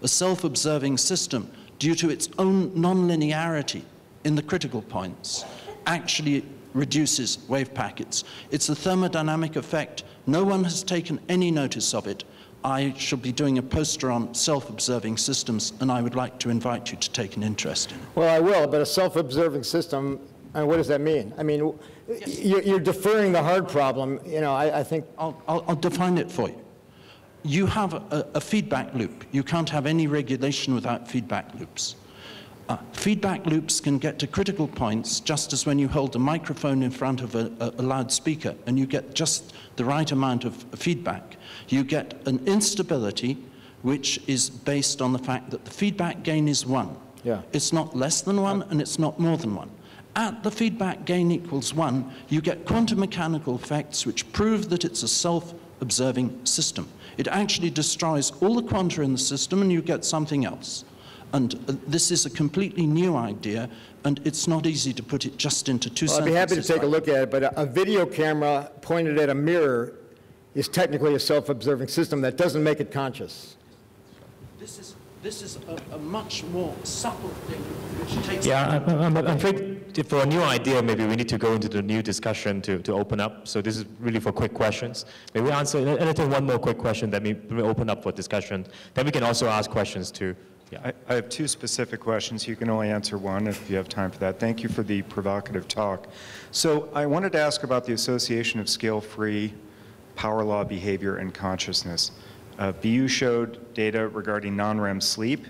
S3: a self-observing system, due to its own nonlinearity in the critical points, actually reduces wave packets. It's a thermodynamic effect. No one has taken any notice of it. I shall be doing a poster on self-observing systems, and I would like to invite you to take an interest in it.
S2: Well, I will, but a self-observing system, and what does that mean? I mean, yes. you're, you're deferring the hard problem. You know, I, I think...
S3: I'll, I'll, I'll define it for you. You have a, a feedback loop. You can't have any regulation without feedback loops. Uh, feedback loops can get to critical points just as when you hold a microphone in front of a, a, a loudspeaker and you get just the right amount of feedback. You get an instability which is based on the fact that the feedback gain is one.
S2: Yeah.
S3: It's not less than one and it's not more than one. At the feedback gain equals one, you get quantum mechanical effects which prove that it's a self-observing system. It actually destroys all the quanta in the system and you get something else. And uh, this is a completely new idea, and it's not easy to put it just into two
S2: well,
S3: sentences.
S2: I'd be happy to take
S3: like
S2: a look at it, but a, a video camera pointed at a mirror is technically a self-observing system. That doesn't make it conscious.
S3: This is, this is a, a much more subtle thing which takes...
S1: Yeah, I'm, I'm afraid for a new idea, maybe we need to go into the new discussion to, to open up. So this is really for quick questions. Maybe we answer anything, one more quick question, then we, we open up for discussion. Then we can also ask questions too. Yeah.
S5: I, I have two specific questions. You can only answer one if you have time for that. Thank you for the provocative talk. So I wanted to ask about the association of scale-free power law behavior and consciousness. Uh, B U showed data regarding non-R E M sleep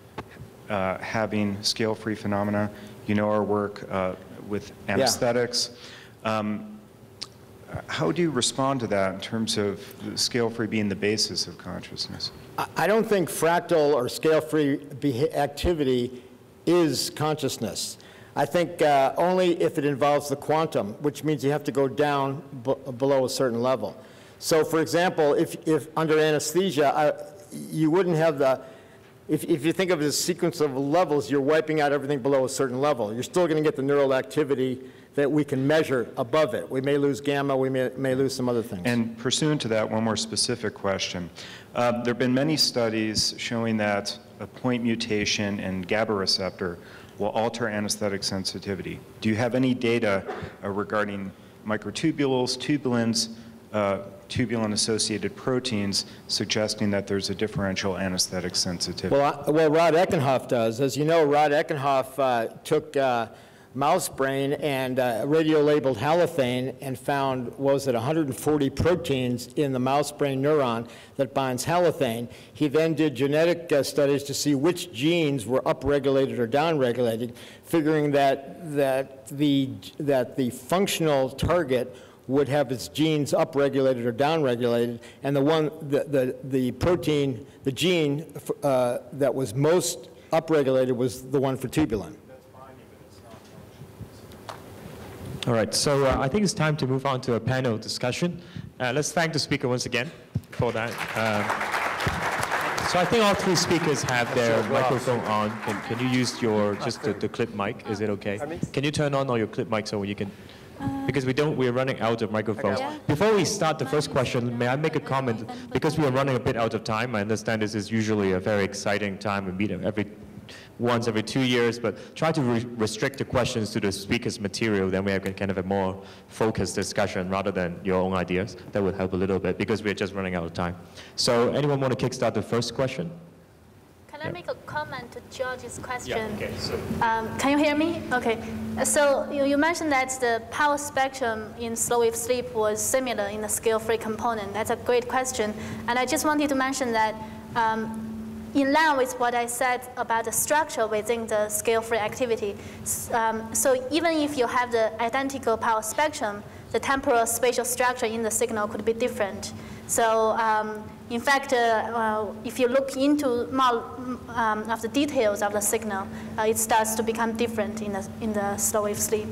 S5: uh, having scale-free phenomena. You know our work uh, with anesthetics. Yeah. Um, how do you respond to that in terms of scale-free being the basis of consciousness?
S2: I don't think fractal or scale-free activity is consciousness. I think uh, only if it involves the quantum, which means you have to go down b below a certain level. So, for example, if, if under anesthesia, I, you wouldn't have the, if, if you think of it as a sequence of levels, you're wiping out everything below a certain level. You're still going to get the neural activity that we can measure above it. We may lose gamma, we may, may lose some other things.
S5: And pursuant to that, one more specific question. Uh, there have been many studies showing that a point mutation in GABA receptor will alter anesthetic sensitivity. Do you have any data uh, regarding microtubules, tubulins, uh, tubulin-associated proteins suggesting that there's a differential anesthetic sensitivity?
S2: Well, I, well Rod Eckenhoff does. As you know, Rod Eckenhoff uh, took uh, mouse brain and uh, radio-labeled halothane and found, what was it, one hundred forty proteins in the mouse brain neuron that binds halothane. He then did genetic uh, studies to see which genes were upregulated or downregulated, figuring that, that, the, that the functional target would have its genes upregulated or downregulated, and the one, the, the, the protein, the gene uh, that was most upregulated was the one for tubulin.
S1: All right, so uh, I think it's time to move on to a panel discussion. Uh, let's thank the speaker once again for that. Um, so I think all three speakers have their microphone on. Can, can you use your, just the, the clip mic? Is it okay? Can you turn on all your clip mic so you can, because we don't, we're running out of microphones. Before we start the first question, may I make a comment? Because we are running a bit out of time, I understand this is usually a very exciting time. We meet every once every two years, but try to re restrict the questions to the speaker's material, then we have kind of a more focused discussion rather than your own ideas. That would help a little bit because we're just running out of time. So anyone want to kickstart the first question?
S6: Can I make a comment to George's question?
S1: Yeah, okay. So.
S6: Um, can you hear me? Okay. So you, you mentioned that the power spectrum in slow wave sleep was similar in the scale-free component. That's a great question. And I just wanted to mention that um, in line with what I said about the structure within the scale-free activity. Um, so even if you have the identical power spectrum, the temporal spatial structure in the signal could be different. So um, in fact, uh, uh, if you look into more um, of the details of the signal, uh, it starts to become different in the, in the slow wave sleep.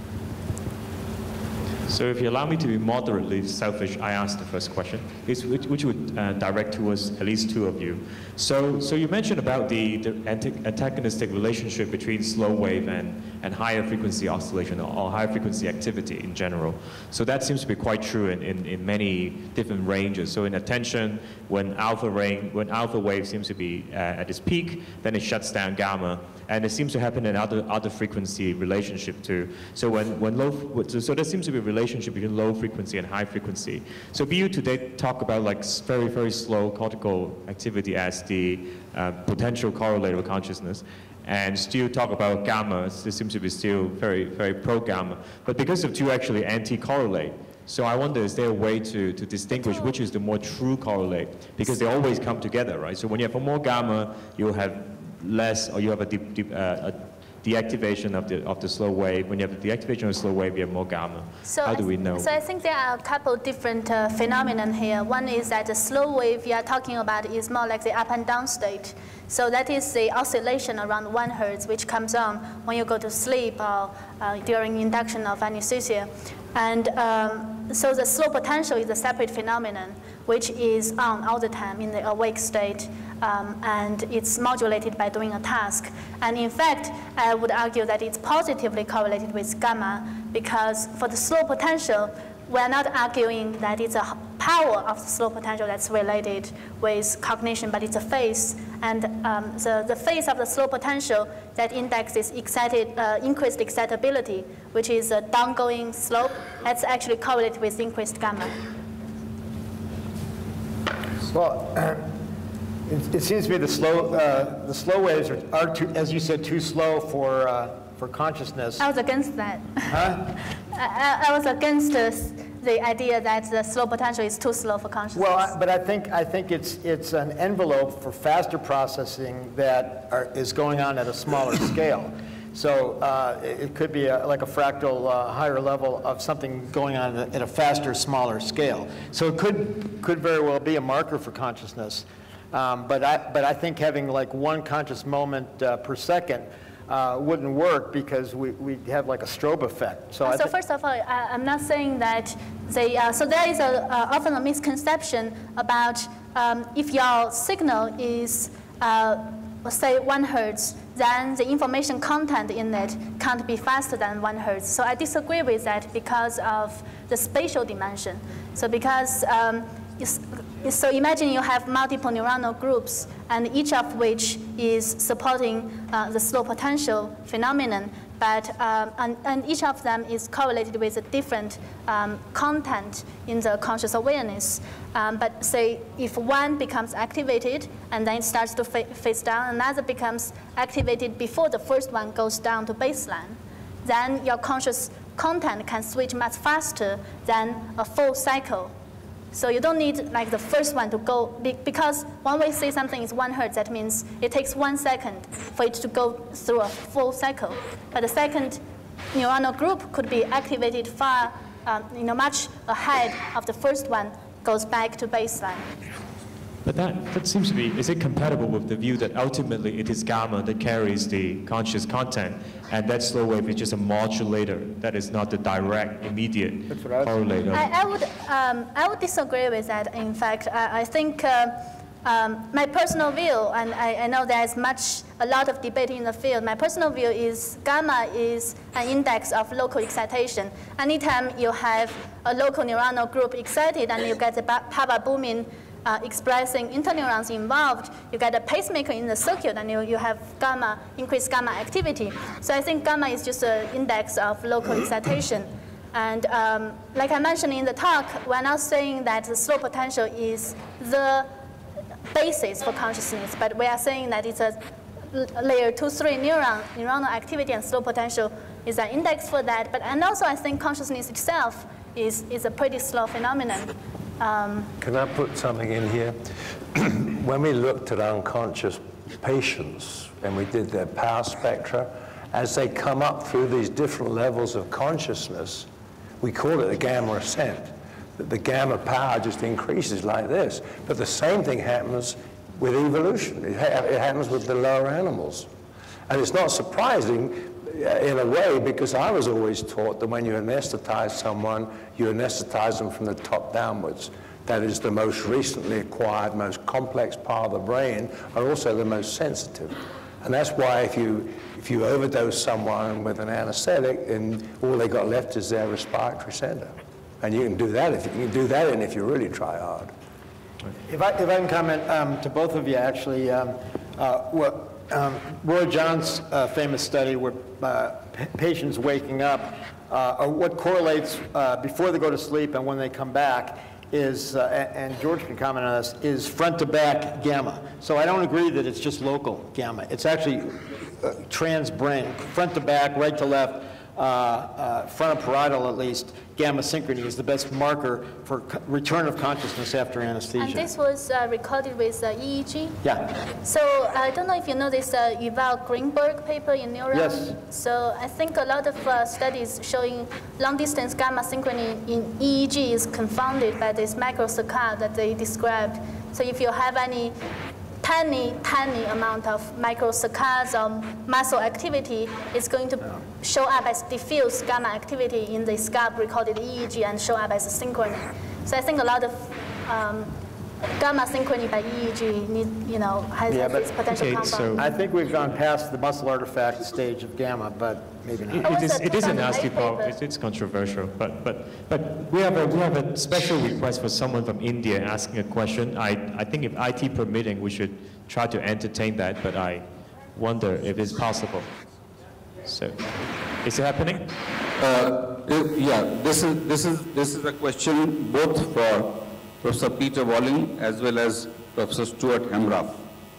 S1: So if you allow me to be moderately selfish, I ask the first question, which, which would uh, direct towards at least two of you. So, so you mentioned about the, the antagonistic relationship between slow wave and and higher frequency oscillation or, or higher frequency activity in general. So that seems to be quite true in, in, in many different ranges. So in attention, when alpha range, when alpha wave seems to be uh, at its peak, then it shuts down gamma. And it seems to happen in other, other frequency relationship too. So when, when low, so there seems to be a relationship between low frequency and high frequency. So B U today talk about like very, very slow cortical activity as the uh, potential correlator of consciousness. And still talk about gamma, this seems to be still very, very pro-gamma. But because the two actually anti-correlate, so I wonder, is there a way to, to distinguish which is the more true correlate? Because they always come together, right? So when you have a more gamma, you'll have less, or you have a, de de uh, a deactivation of the, of the slow wave. When you have a deactivation of the slow wave, you have more gamma.
S6: So
S1: How do we know?
S6: So I think there are a couple different uh, phenomena here. One is that the slow wave you are talking about is more like the up and down state. So that is the oscillation around one hertz, which comes on when you go to sleep or uh, during induction of anesthesia. And um, so the slow potential is a separate phenomenon, which is on all the time in the awake state. Um, and it's modulated by doing a task. And in fact, I would argue that it's positively correlated with gamma, because for the slow potential, we're not arguing that it's a power of the slow potential that's related with cognition, but it's a phase. And um, the, the phase of the slow potential that indexes excited, uh, increased excitability, which is a downgoing slope, that's actually correlated with increased gamma.
S2: Well, uh, It, it seems to me the slow, uh, the slow waves are, are too, as you said, too slow for, uh, for consciousness.
S6: I was against that.
S2: Huh?
S6: I, I was against uh, the idea that the slow potential is too slow for consciousness.
S2: Well, I, but I think, I think it's, it's an envelope for faster processing that are, is going on at a smaller scale. So uh, it, it could be a, like a fractal uh, higher level of something going on at a, at a faster, smaller scale. So it could, could very well be a marker for consciousness. Um, but, I, but I think having like one conscious moment uh, per second uh, wouldn't work, because we, we have like a strobe effect. So,
S6: uh,
S2: I
S6: so first of all, I, I'm not saying that they, uh, so there is a, uh, often a misconception about um, if your signal is, uh, say, one hertz, then the information content in it can't be faster than one hertz. So I disagree with that because of the spatial dimension. So because um, So imagine you have multiple neuronal groups, and each of which is supporting uh, the slow potential phenomenon, but um, and, and each of them is correlated with a different um, content in the conscious awareness. Um, but say if one becomes activated and then it starts to fa face down, another becomes activated before the first one goes down to baseline, then your conscious content can switch much faster than a full cycle. So you don't need like the first one to go, because when we say something is one hertz, that means it takes one second for it to go through a full cycle. But the second neuronal group could be activated far, um, you know, much ahead of the first one goes back to baseline.
S1: But that, that seems to be, is it compatible with the view that ultimately it is gamma that carries the conscious content, and that slow wave is just a modulator, that is not the direct, immediate correlator?
S6: I, I, would, um, I would disagree with that. In fact, I, I think uh, um, my personal view, and I, I know there's much, a lot of debate in the field, my personal view is gamma is an index of local excitation. Anytime you have a local neuronal group excited and you get the power booming Uh, expressing interneurons involved, you get a pacemaker in the circuit, and you, you have gamma, increased gamma activity. So I think gamma is just an index of local excitation. And um, like I mentioned in the talk, we're not saying that the slow potential is the basis for consciousness, but we are saying that it's a layer two, three neuron, neuronal activity, and slow potential is an index for that. But, and also I think consciousness itself is, is a pretty slow phenomenon. Um,
S7: Can I put something in here? When we looked at unconscious patients and we did their power spectra, as they come up through these different levels of consciousness, we call it a gamma ascent. That the gamma power just increases like this. But the same thing happens with evolution. It, ha it happens with the lower animals. And it's not surprising in a way, because I was always taught that when you anesthetize someone, you anesthetize them from the top downwards. That is the most recently acquired, most complex part of the brain, and also the most sensitive. And that's why if you, if you overdose someone with an anesthetic, and all they got left is their respiratory center. And you can do that if you can do that and if you really try hard.
S2: If I, if I can comment um, to both of you, actually, um, uh, what, um, Roy John's uh, famous study where uh, patients waking up, uh, or what correlates uh, before they go to sleep and when they come back is, uh, and George can comment on this, is front to back gamma. So I don't agree that it's just local gamma. It's actually uh, trans-brain, front to back, right to left, uh, uh, frontoparietal at least. Gamma synchrony is the best marker for return of consciousness after anesthesia.
S6: And this was uh, recorded with uh, E E G?
S2: Yeah.
S6: So I don't know if you know this uh, Yuval Greenberg paper in Neuron.
S2: Yes.
S6: So I think a lot of uh, studies showing long-distance gamma synchrony in E E G is confounded by this microsaccade that they described. So if you have any tiny, tiny amount of microsaccades or muscle activity, it's going to show up as diffuse gamma activity in the scalp recorded E E G and show up as a synchrony. So I think a lot of um, gamma synchrony by E E G need, you know, has
S2: Yeah,
S6: this potential
S1: okay,
S6: compound.
S1: so-
S2: I think we've gone past the muscle artifact stage of gamma, but maybe not.
S1: It,
S6: How
S1: it
S6: was
S1: is,
S6: that
S1: it is a
S6: two thousand eight
S1: nasty problem.
S6: paper?
S1: It's, it's controversial, but but but we have a we have a special request for someone from India asking a question. I I think if I T permitting, we should try to entertain that, but I wonder if it's possible. So, is it happening?
S8: Uh, yeah, this is this is this is a question both for Professor Peter Walling as well as Professor Stuart Hamrath.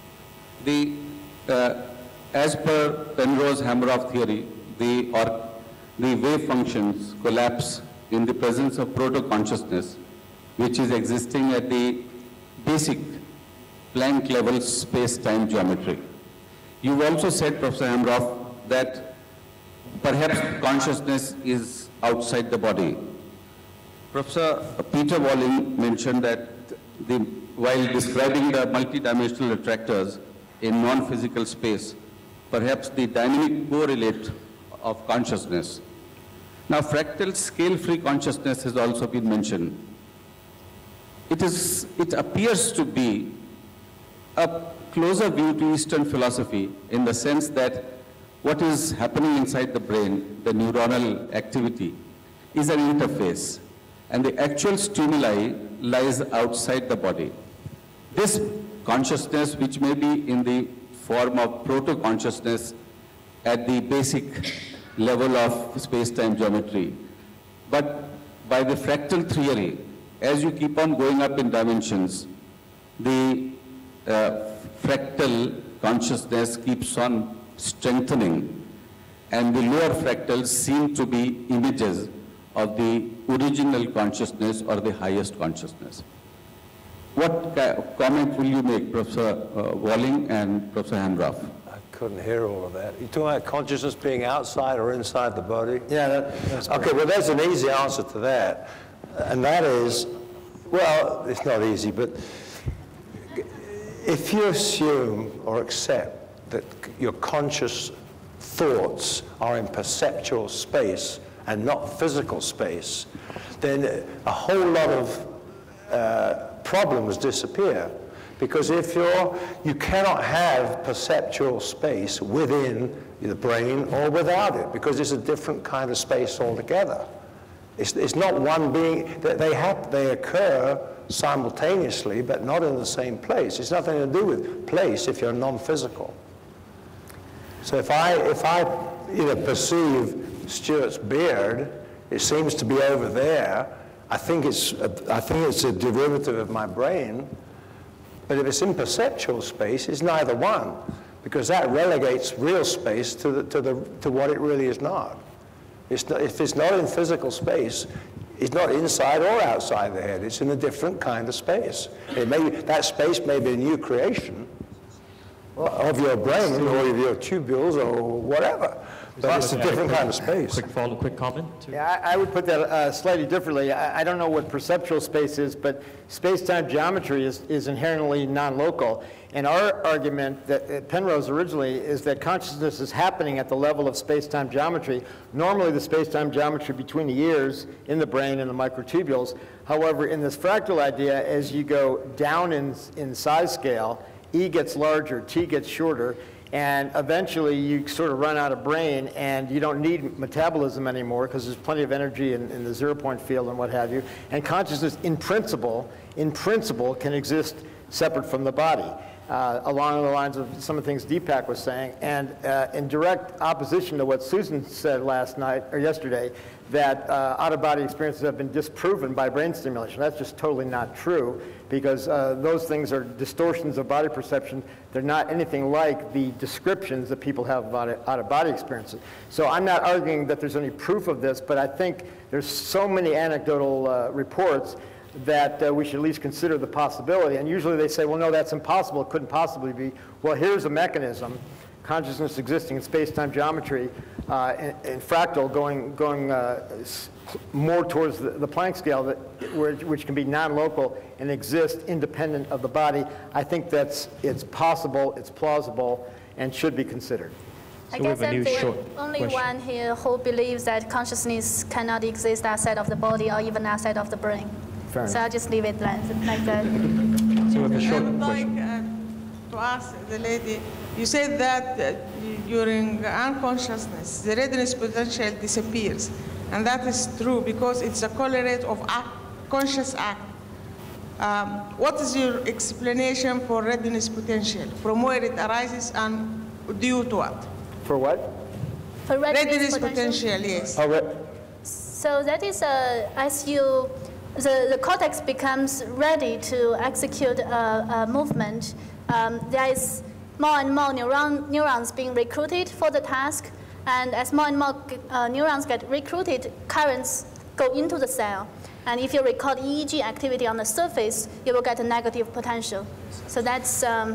S8: The uh, as per Penrose-Hamrath theory, the or the wave functions collapse in the presence of proto-consciousness, which is existing at the basic Planck level space-time geometry. You've also said, Professor Hamrath, that perhaps consciousness is outside the body. Professor Peter Walling mentioned that the, while describing the multidimensional attractors in non-physical space, perhaps the dynamic correlate of consciousness. Now, fractal scale-free consciousness has also been mentioned. It is, it appears to be a closer view to Eastern philosophy in the sense that what is happening inside the brain, the neuronal activity, is an interface, and the actual stimuli lies outside the body. This consciousness, which may be in the form of proto-consciousness at the basic level of space-time geometry, but by the fractal theory, as you keep on going up in dimensions, the uh, fractal consciousness keeps on strengthening, and the lower fractals seem to be images of the original consciousness or the highest consciousness. What comment will you make, Professor uh, Walling and Professor Hamrath?
S7: I couldn't hear all of that. You're talking about consciousness being outside or inside the body?
S2: Yeah, that, that's
S7: Okay, well, there's an easy answer to that, and that is, well, it's not easy, but if you assume or accept that your conscious thoughts are in perceptual space and not physical space, then a whole lot of uh, problems disappear. Because if you're, you cannot have perceptual space within the brain or without it, because it's a different kind of space altogether. It's, it's not one being, they, have, they occur simultaneously, but not in the same place. It's nothing to do with place if you're non-physical. So if I, if I you know, perceive Stuart's beard, it seems to be over there, I think it's a, I think it's a derivative of my brain, but if it's in perceptual space, it's neither one, because that relegates real space to, the, to, the, to what it really is not. It's not. If it's not in physical space, it's not inside or outside the head. It's in a different kind of space. It may, that space may be a new creation of your brain or of your tubules or whatever. But it's a different kind of space.
S1: Quick follow, quick comment? To
S2: Yeah, I, I would put that uh, slightly differently. I, I don't know what perceptual space is, but space-time geometry is, is inherently non-local. And our argument that at Penrose originally is that consciousness is happening at the level of space-time geometry, normally the space-time geometry between the ears in the brain and the microtubules. However, in this fractal idea, as you go down in, in size scale, E gets larger, T gets shorter, And eventually you sort of run out of brain and you don't need metabolism anymore because there's plenty of energy in, in the zero point field and what have you. And consciousness in principle, in principle can exist separate from the body, uh, along the lines of some of the things Deepak was saying. And uh, in direct opposition to what Susan said last night or yesterday, that uh, out-of-body experiences have been disproven by brain stimulation. That's just totally not true, because uh, those things are distortions of body perception. They're not anything like the descriptions that people have about out-of-body experiences. So I'm not arguing that there's any proof of this, but I think there's so many anecdotal uh, reports that uh, we should at least consider the possibility. And usually they say, well, no, that's impossible. It couldn't possibly be. Well, here's a mechanism, consciousness existing in space-time geometry, uh, and, and fractal going, going uh, more towards the, the Planck scale, that, where, which can be non-local and exist independent of the body. I think that's, it's possible, it's plausible, and should be considered.
S6: I
S1: So
S6: guess
S1: we have a
S6: I'm
S1: new
S6: the
S1: short
S6: only
S1: question.
S6: one here who believes that consciousness cannot exist outside of the body or even outside of the brain.
S2: Fair
S6: so
S2: enough.
S6: I'll just leave it like, like that.
S1: So we have a short
S9: I would like
S1: question.
S9: uh, to ask the lady, you said that uh, during unconsciousness, the readiness potential disappears. And that is true because it's a correlate of act, conscious act. Um, what is your explanation for readiness potential? From where it arises and due to what?
S2: For what?
S6: For readiness,
S9: Readiness
S6: potential.
S9: potential, yes.
S2: Oh, re-
S6: So that is uh, as you, the, the cortex becomes ready to execute a, a movement, um, there is more and more neuron, neurons being recruited for the task. And as more and more uh, neurons get recruited, currents go into the cell. And if you record E E G activity on the surface, you will get a negative potential. So that's, um,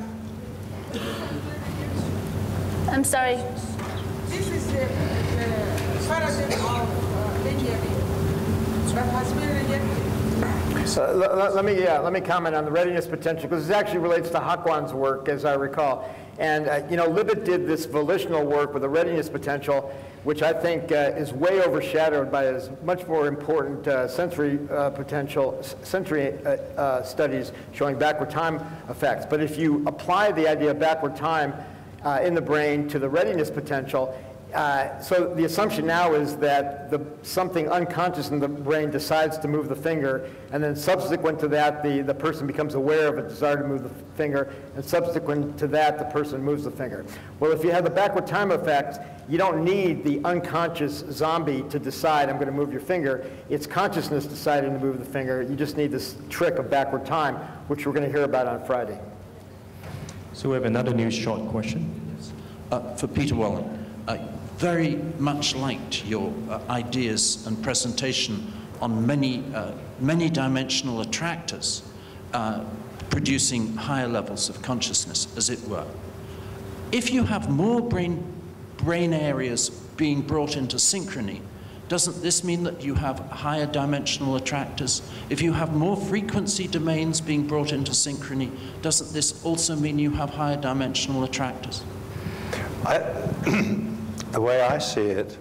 S6: I'm sorry.
S9: This is the, the paradigm of uh, linear that has been rejected.
S2: So let, let- let me, yeah, let me comment on the readiness potential, because this actually relates to Hakwan's work, as I recall. And, uh, you know, Libet did this volitional work with the readiness potential, which I think uh, is way overshadowed by his much more important uh, sensory uh, potential, s- sensory uh, uh, studies showing backward time effects. But if you apply the idea of backward time uh, in the brain to the readiness potential, Uh, so the assumption now is that the, something unconscious in the brain decides to move the finger, and then subsequent to that, the, the person becomes aware of a desire to move the finger, and subsequent to that, the person moves the finger. Well, if you have the backward time effect, you don't need the unconscious zombie to decide, I'm going to move your finger. It's consciousness deciding to move the finger. You just need this trick of backward time, which we're going to hear about on Friday.
S1: So we have another new short question.
S3: Uh, for Peter Walling. Uh, very much liked your uh, ideas and presentation on many, uh, many dimensional attractors uh, producing higher levels of consciousness, as it were. If you have more brain, brain areas being brought into synchrony, doesn't this mean that you have higher dimensional attractors? If you have more frequency domains being brought into synchrony, doesn't this also mean you have higher dimensional attractors?
S7: I, the way I see it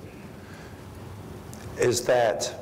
S7: is that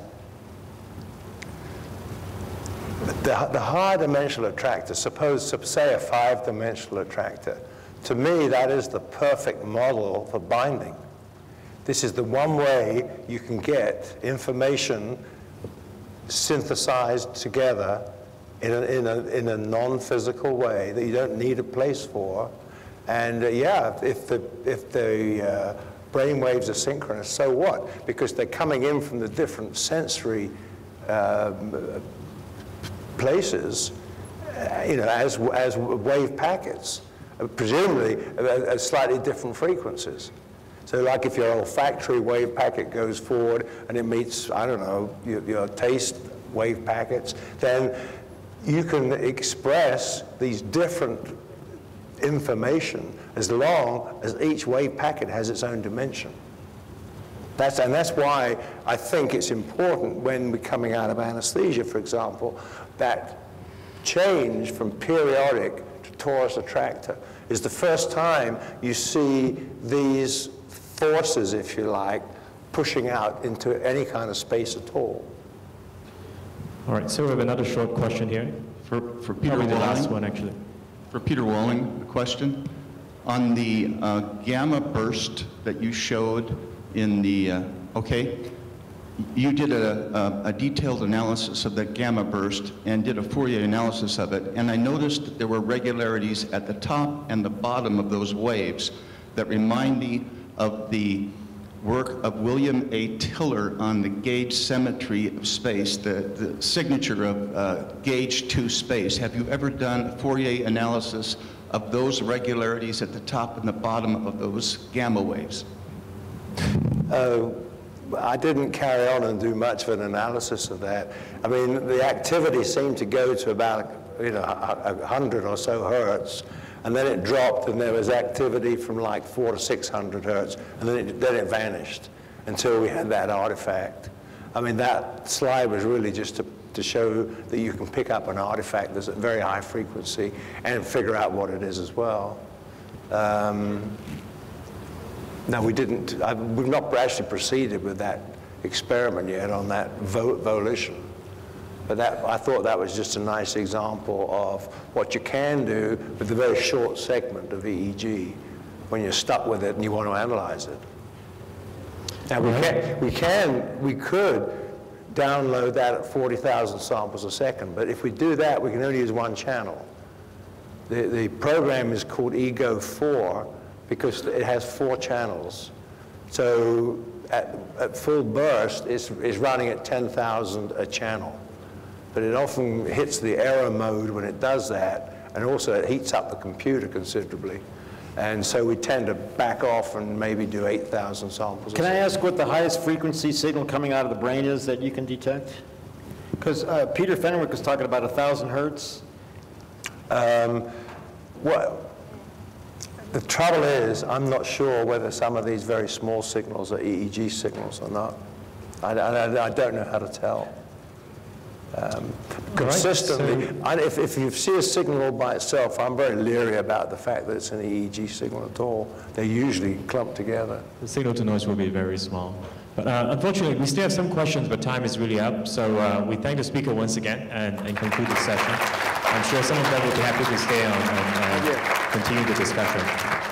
S7: the, the higher dimensional attractor, suppose, say, a five-dimensional attractor, to me, that is the perfect model for binding. This is the one way you can get information synthesized together in a, in a, in a non-physical way that you don't need a place for. And uh, yeah, if the, if the uh, brain waves are synchronous, so what? Because they're coming in from the different sensory um, places, uh, you know, as, as wave packets, uh, presumably at, at slightly different frequencies. So like if your olfactory wave packet goes forward and it meets, I don't know, your, your taste wave packets, then you can express these different information as long as each wave packet has its own dimension. That's, and that's why I think it's important when we're coming out of anesthesia, for example, that change from periodic to torus attractor is the first time you see these forces, if you like, pushing out into any kind of space at all.
S1: All right, so we have another short question here.
S10: For, for Peter
S1: Probably the last
S10: Walling,
S1: one, actually.
S10: for Peter Walling, a question. on the uh, gamma burst that you showed in the, uh, okay, you did a, a, a detailed analysis of that gamma burst and did a Fourier analysis of it, and I noticed that there were regularities at the top and the bottom of those waves that remind me of the work of William A. Tiller on the gauge symmetry of space, the, the signature of uh, gauge two space. Have you ever done a Fourier analysis of those regularities at the top and the bottom of those gamma waves?
S7: Uh, I didn't carry on and do much of an analysis of that. I mean, the activity seemed to go to about, you know, a hundred or so hertz, and then it dropped, and there was activity from like four to six hundred hertz, and then it, then it vanished until we had that artifact. I mean, that slide was really just to, to show that you can pick up an artifact that's at very high frequency and figure out what it is as well. Um, no, we didn't, I, we've not actually proceeded with that experiment yet on that vo volition. But that, I thought that was just a nice example of what you can do with a very short segment of E E G when you're stuck with it and you want to analyze it. Now we can, we can, we could download that at forty thousand samples a second, but if we do that, we can only use one channel. The, the program is called E G O four because it has four channels. So at, at full burst, it's, it's running at ten thousand a channel. But it often hits the error mode when it does that, and also it heats up the computer considerably. And so we tend to back off and maybe do eight thousand samples.
S2: Can I ask what the highest frequency signal coming out of the brain is that you can detect? Because uh, Peter Fenwick was talking about one thousand hertz.
S7: Um, well, the trouble is, I'm not sure whether some of these very small signals are E E G signals or not. I, I, I don't know how to tell. Um, consistently,
S1: Right, so
S7: I, if, if you see a signal all by itself, I'm very leery about the fact that it's an E E G signal at all. They're usually clumped together.
S1: the signal to noise will be very small. But uh, unfortunately, we still have some questions, but time is really up. So uh, we thank the speaker once again and, and conclude the session. I'm sure some of them will be happy to stay on and uh, continue the discussion.